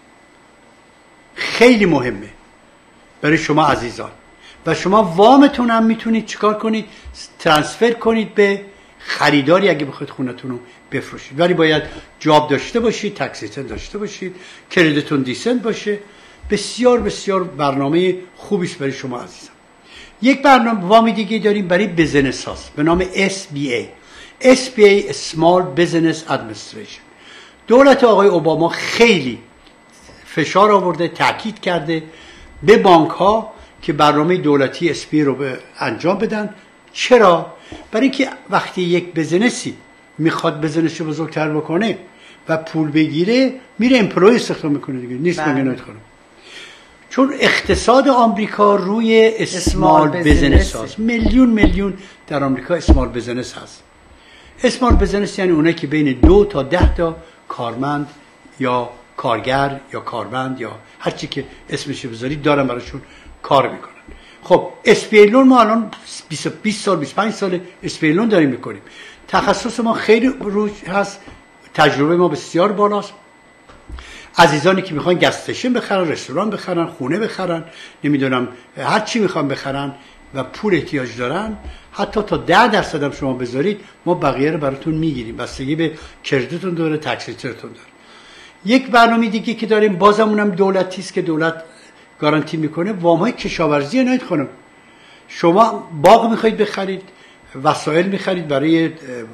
خیلی مهمه برای شما عزیزان. و شما وامتون هم میتونید چیکار کنید؟ ترانسفر کنید به خریداری اگه بخواید خونتون رو بفروشید. ولی باید جاب داشته باشید، تکس ریترن داشته باشید، کردیتتون دیسنت باشه. بسیار بسیار برنامه خوبی است برای شما عزیزان. یک برنامه وام دیگه داریم برای بزنس هاست به نام اس بی ای. اس بی ای Small Business Administration. دولت آقای اوباما خیلی فشار آورده، تاکید کرده به بانک ها که برنامه دولتی اس بی ای رو به انجام بدن. چرا؟ برای اینکه وقتی یک بزنسی میخواد بزنسش رو بزرگتر بکنه و پول بگیره، میره امپلوی استخدام میکنه دیگه، نیست مگه نایت خانم؟ چون اقتصاد آمریکا روی اسمال بزنس هست. میلیون میلیون در آمریکا اسمال بزنس هست. اسمارت بزنس یعنی اونایی که بین دو تا ده تا کارمند یا کارگر یا کارمند یا هر چی که اسمش بذارید دارن براشون کار میکنن. خب اس بی آی لون ما الان بیست سال بیست و پنج سال اس بی آی لون داریم میکنیم. تخصص ما خیلی روش هست، تجربه ما بسیار بالاست. عزیزانی که میخوان گستشن بخرن، رستوران بخرن، خونه بخرن، نمیدونم هر چی میخوان بخرن و پول احتیاج دارن، حتی تا ده درصد هم شما بذارید ما بقیه رو براتون میگیریم، بستگی به کردیتتون داره، تکس ریترنتون داره. یک برنامه دیگه که داریم بازم اونم دولتی است که دولت گارانتی میکنه، وام‌های کشاورزی. نهید خانم شما باغ میخواید بخرید، وسایل میخرید برای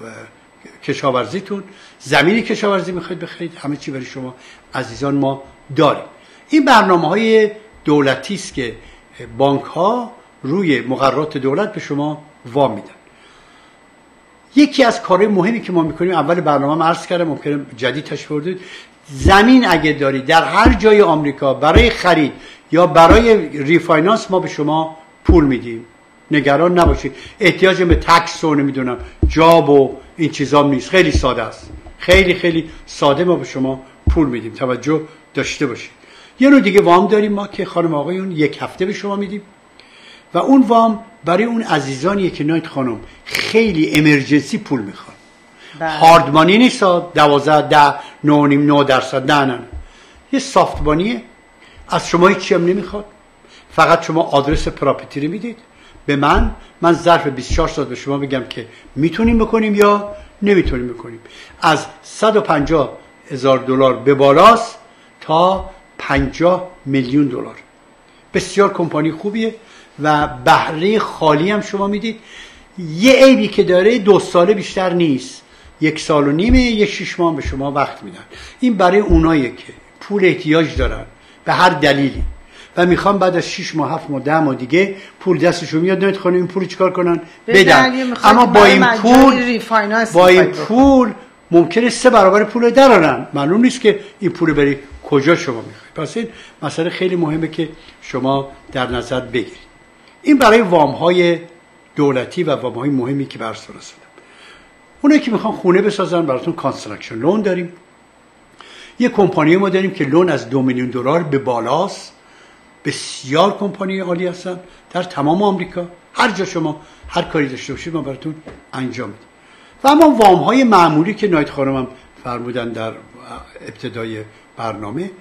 کشاورزیتون، زمین کشاورزی میخواید بخرید، همه چی برای شما عزیزان ما داریم. این برنامه‌های دولتی است که بانک‌ها روی مقررات دولت به شما وام میدن. یکی از کارهای مهمی که ما میکنیم، اول برنامه عرض کردم، ممکنه جدید تشریح بدید، زمین اگه دارید در هر جای آمریکا برای خرید یا برای ریفاینانس ما به شما پول میدیم، نگران نباشید. احتیاج به تکس و نمیدونم جاب و این چیزام نیست، خیلی ساده است، خیلی خیلی ساده ما به شما پول میدیم، توجه داشته باشید. یه نوع دیگه وام داریم ما که خانم آقایون یک هفته به شما میدیم و اون وام برای اون عزیزانیه که نایت خانم خیلی امرجنسی پول میخوان. هاردمانی نیست، دوازده ده نه نیم نه درصد، نه نه نه یه سافت بانیه. از شما هیچی هم نمیخواد، فقط شما آدرس پراپرتی رو میدید به من، من ظرف بیست و چهار ساعت به شما بگم که میتونیم بکنیم یا نمیتونیم بکنیم. از صد و پنجاه هزار دلار به بالاست تا پنجاه میلیون دلار. بسیار کمپانی خوبیه و بهره خالی هم شما میدید. یه عیبی که داره دو ساله بیشتر نیست، یک سال و نیمه، یک شش ماه به شما وقت میدن. این برای اونایی که پول احتیاج دارن به هر دلیلی و میخوان بعد از شش ماه هفت ماه ده ماه دیگه پول دستشون میاد، نمیت خانم این پول چیکار کنن؟ بدن. اما با این پول با این پول ممکنه سه برابر پول درارن، معلوم نیست که این پول بری کجا شما میخواید. پس این مسئله خیلی مهمه که شما در نظر بگیرید. این برای وام های دولتی و وام های مهمی که بر سر رسیدن. اونایی که میخوان خونه بسازن براتون کانستراکشن لون داریم. یه کمپانی ما داریم که لون از دو میلیون دلار به بالاست. بسیار کمپانی عالی هستن در تمام آمریکا، هر جا شما هر کاری داشته باشید ما براتون انجام میدیم. و اما وام های معمولی که نایت خانم هم فرمودن در ابتدای برنامه،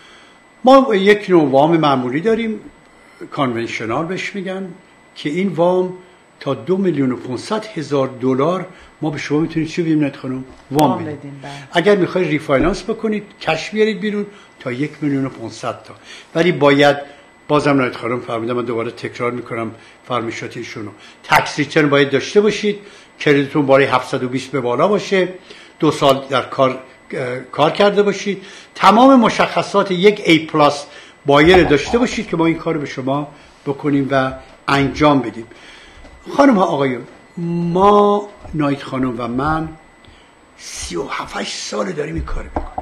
ما یک نوع وام معمولی داریم، کانونشنال بهش میگن، که این وام تا دو میلیون و پانصد هزار دلار ما به شما میتونید چی بدیم نایت خانم؟ وام بدیم. اگر میخواید ریفاینانس بکنید کش بیارید بیرون تا یک میلیون و پانصد تا. ولی باید بازم نایت خانم فرمودن، من دوباره تکرار میکنم فرمایشات ایشونو، تکس ریترن باید داشته باشید، کردیتتون بالای هفتصد و بیست به بالا باشه، دو سال در کار کار کرده باشید، تمام مشخصات یک ای پلاس بایر داشته باشید که ما این کارو به شما بکنیم و انجام بدیم. خانم ها آقایون، ما نایت خانم و من سی و هفت سال داریم این کار میکنیم،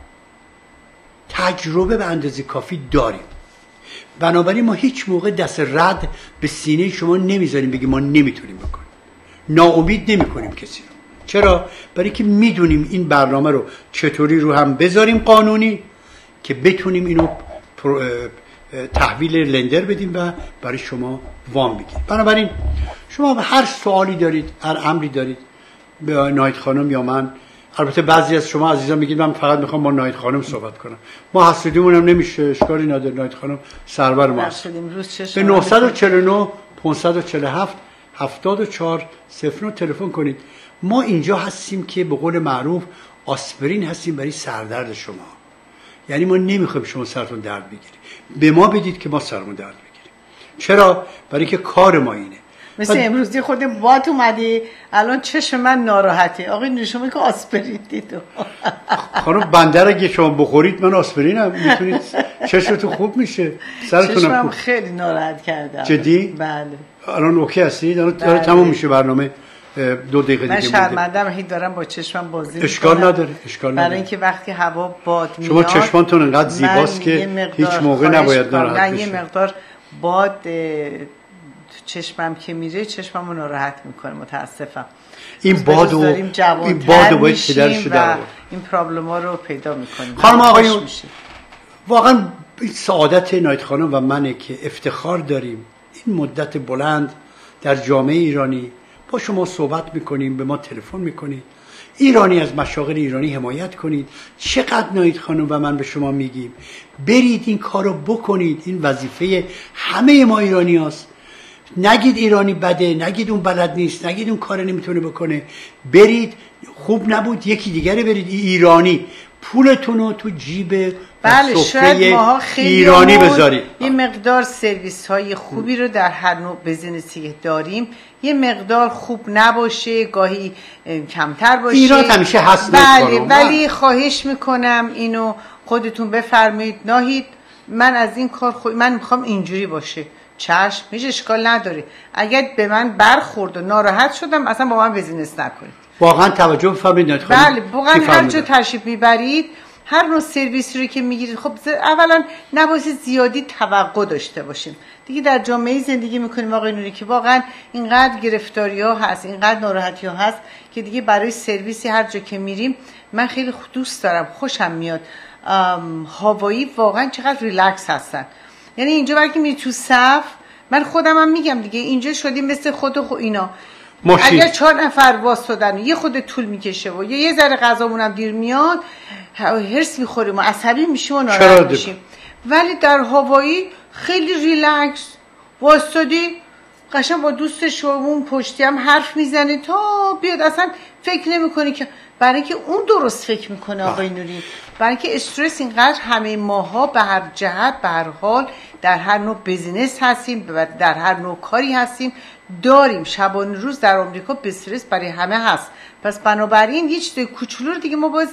تجربه به اندازه کافی داریم، بنابراین ما هیچ موقع دست رد به سینه شما نمیذاریم بگیم ما نمیتونیم بکنیم، ناامید نمی کنیم کسی رو. چرا؟ برای که میدونیم این برنامه رو چطوری رو هم بذاریم قانونی که بتونیم اینو تحویل لندر بدیم و برای شما وام بگیریم. بنابراین شما هر سوالی دارید، هر امری دارید به نایت خانم یا من، البته بعضی از شما عزیزان میگید من فقط میخوام با نایت خانم صحبت کنم، ما حسودیمون هم نمیشه، اشکالی نداره، نایت خانم سرور ما هست. به نه چهار نه پانصد و چهل و هفت هفتاد و چهار صفر نه تلفن کنید. ما اینجا هستیم که به قول معروف آسپرین هستیم برای سردرد شما، یعنی ما نمیخوایم شما سرتون درد بگیرید، به ما بدید که ما سرمون درد بگیریم. چرا؟ برای که کار ما اینه. مثل بعد... امروزی خود بات اومدی الان چشم من ناراحته، آقای نشون که آسپرین دید. خانم بنده اگه شما بخورید من آسپرینم، میتونید چشمتون خوب میشه، سرتون چشمم خوب. خیلی ناراحت کرده. جدی؟ بله. الان اوکی هستید؟ الان بله. تموم میشه برنامه، دو دقیقه دیگه. من شرمندم هی دارم با چشمم بازی میکنم. اشکال نداره، اشکال نداره. برای اینکه وقتی هوا باد میاد شما چشمانتون انقدر زیباست که هیچ موقع نباید ناراحت بشید. من یه مقدار باد چشمم که میره چشممو ناراحت میکنه، متاسفم. این باد و این باد و باید پدرش رو در این پرابلم ها رو پیدا میکنیم. خانم آقایون، واقعا این سعادت نایت خانم و منه که افتخار داریم این مدت بلند در جامعه ایرانی با شما صحبت میکنیم، به ما تلفن میکنید، ایرانی از مشاغل ایرانی حمایت کنید. چقدر نایت خانم و من به شما میگیم برید این کارو بکنید، این وظیفه همه ما ایرانی هاست. نگید ایرانی بده، نگید اون بلد نیست، نگید اون کار نمیتونه بکنه. برید، خوب نبود یکی دیگری برید ایرانی پولتون رو تو جیب بله شاید ماها خیلی ایرانی بذارید. یه مقدار سرویس های خوبی رو در هر نوع بزنسی داریم، یه مقدار خوب نباشه، گاهی کمتر باشه، ایران همیشه هست. بله ولی خواهش میکنم اینو خودتون بفرمایید. ناهید من از این کار خود من میخوام اینجوری باشه، چشم، میشه، اشکال نداره. اگر به من برخورد و ناراحت شدم اصلا با من بزنس نکنید. واقعا توجه بفرمایید. بله واقعا هر جا تشریف میبرید، هر نوع سرویسی رو که میگیرید، خب اولا نباید زیادی توقع داشته باشیم. دیگه در جامعه زندگی میکنیم آقای نوری که واقعا اینقدر گرفتاری ها هست، اینقدر ناراحتی ها هست که دیگه برای سرویسی هر جا که میریم، من خیلی دوست دارم، خوشم میاد. هوایی واقعا چقدر ریلکس هستن. یعنی اینجا وقتی میری تو صف، من خودم هم میگم دیگه اینجا شدیم مثل خود خو اینا ماشین. اگر چهار نفر واسطن یه خود طول میکشه و یه ذره غذامون هم دیر میاد، هرس میخوریم و عصبی میشیم و ناراحت میشیم. ولی در هوایی خیلی ریلکس واسطی، قشنگ با دوست شما پشتی هم حرف میزنه تا بیاد، اصلا فکر نمیکنی که برای اینکه اون درست فکر میکنه آقای نوری، برای اینکه استرس اینقدر همه ماها به هر جهت به هر حال در هر نوع بیزینس هستیم، در هر نوع کاری هستیم، داریم شبانه روز در آمریکا استرس برای همه هست. پس بنابراین یه چیز کوچولو رو دیگه ما باز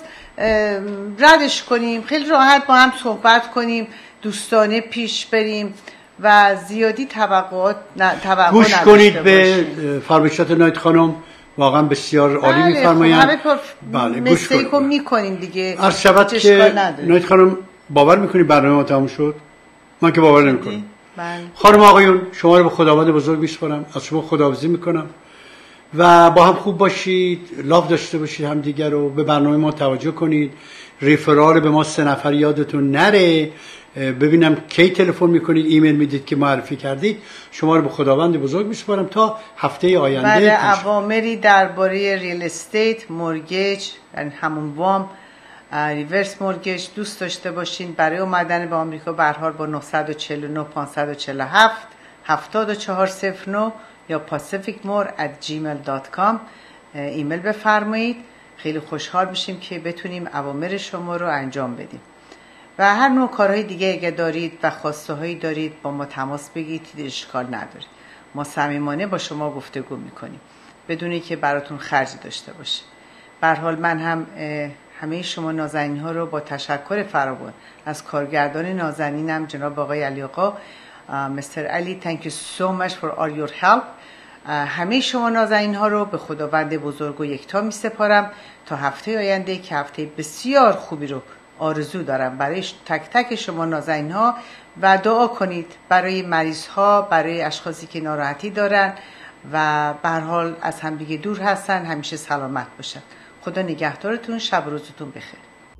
ردش کنیم، خیلی راحت با هم صحبت کنیم، دوستانه پیش بریم و زیادی توقعات توقع گوش کنید به فرمایشات نایت خانم. واقعا بسیار عالی بله میفرمایند. همه پر بله گوش کنید میکنیم دیگه. عرض شود که نایت خانم باور میکنید برنامه ما تموم شد؟ من که باور نمیکنم. بله. خانم آقایون، شما رو به خداوند بزرگ میسپارم، از شما خداحافظی میکنم و با هم خوب باشید، لاف داشته باشید همدیگه رو، به برنامه ما توجه کنید، ریفرال به ما سه نفر یادتون نره، ببینم کی تلفن میکنید، ایمیل میدید که معرفی کردید. شما رو به خداوند بزرگ میسپارم تا هفته آینده. بله اوامری درباره ریل استیت، مورگیج، یعنی همون وام، ریورس مورگیج دوست داشته باشین برای اومدن به آمریکا، به هر حال با نه چهار نه پانصد و چهل و هفت هفتاد و چهار صفر نه یا pacific more at gmail dot com ایمیل بفرمایید. خیلی خوشحال میشیم که بتونیم اوامر شما رو انجام بدیم. و هر نوع کارهای دیگه اگه دارید و خواسته هایی دارید با ما تماس بگیرید، اشکال نداره. ما صمیمانه با شما گفتگو میکنیم بدون که براتون خرجی داشته باشه. به هر حال من هم همه شما نازنین ها رو با تشکر فراوان از کارگردان نازنینم جناب آقای علی آقا، مستر علی، thank you so much for all your help. همه شما نازنین ها رو به خداوند بزرگ و یکتا می سپارم تا هفته آینده که هفته بسیار خوبی رو آرزو دارم برای تک تک شما نازنین ها و دعا کنید برای مریض ها، برای اشخاصی که ناراحتی دارن و به هر حال از همدیگه دور هستن، همیشه سلامت باشن. خدا نگهدارتون، شب روزتون بخیر.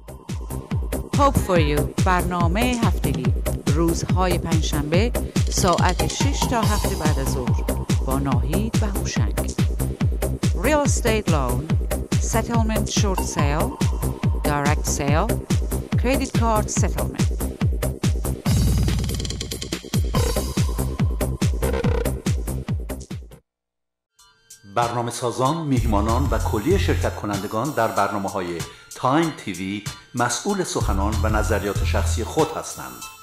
Hope for you برنامه هفتگی روزهای پنجشنبه ساعت شش تا هفت بعد از ظهر با ناهید و هوشنگ. Real estate loan, settlement short sale, direct sale, credit card settlement. برنامه سازان، میهمانان و کلیه شرکت کنندگان در برنامه های تایم تیوی مسئول سخنان و نظریات شخصی خود هستند.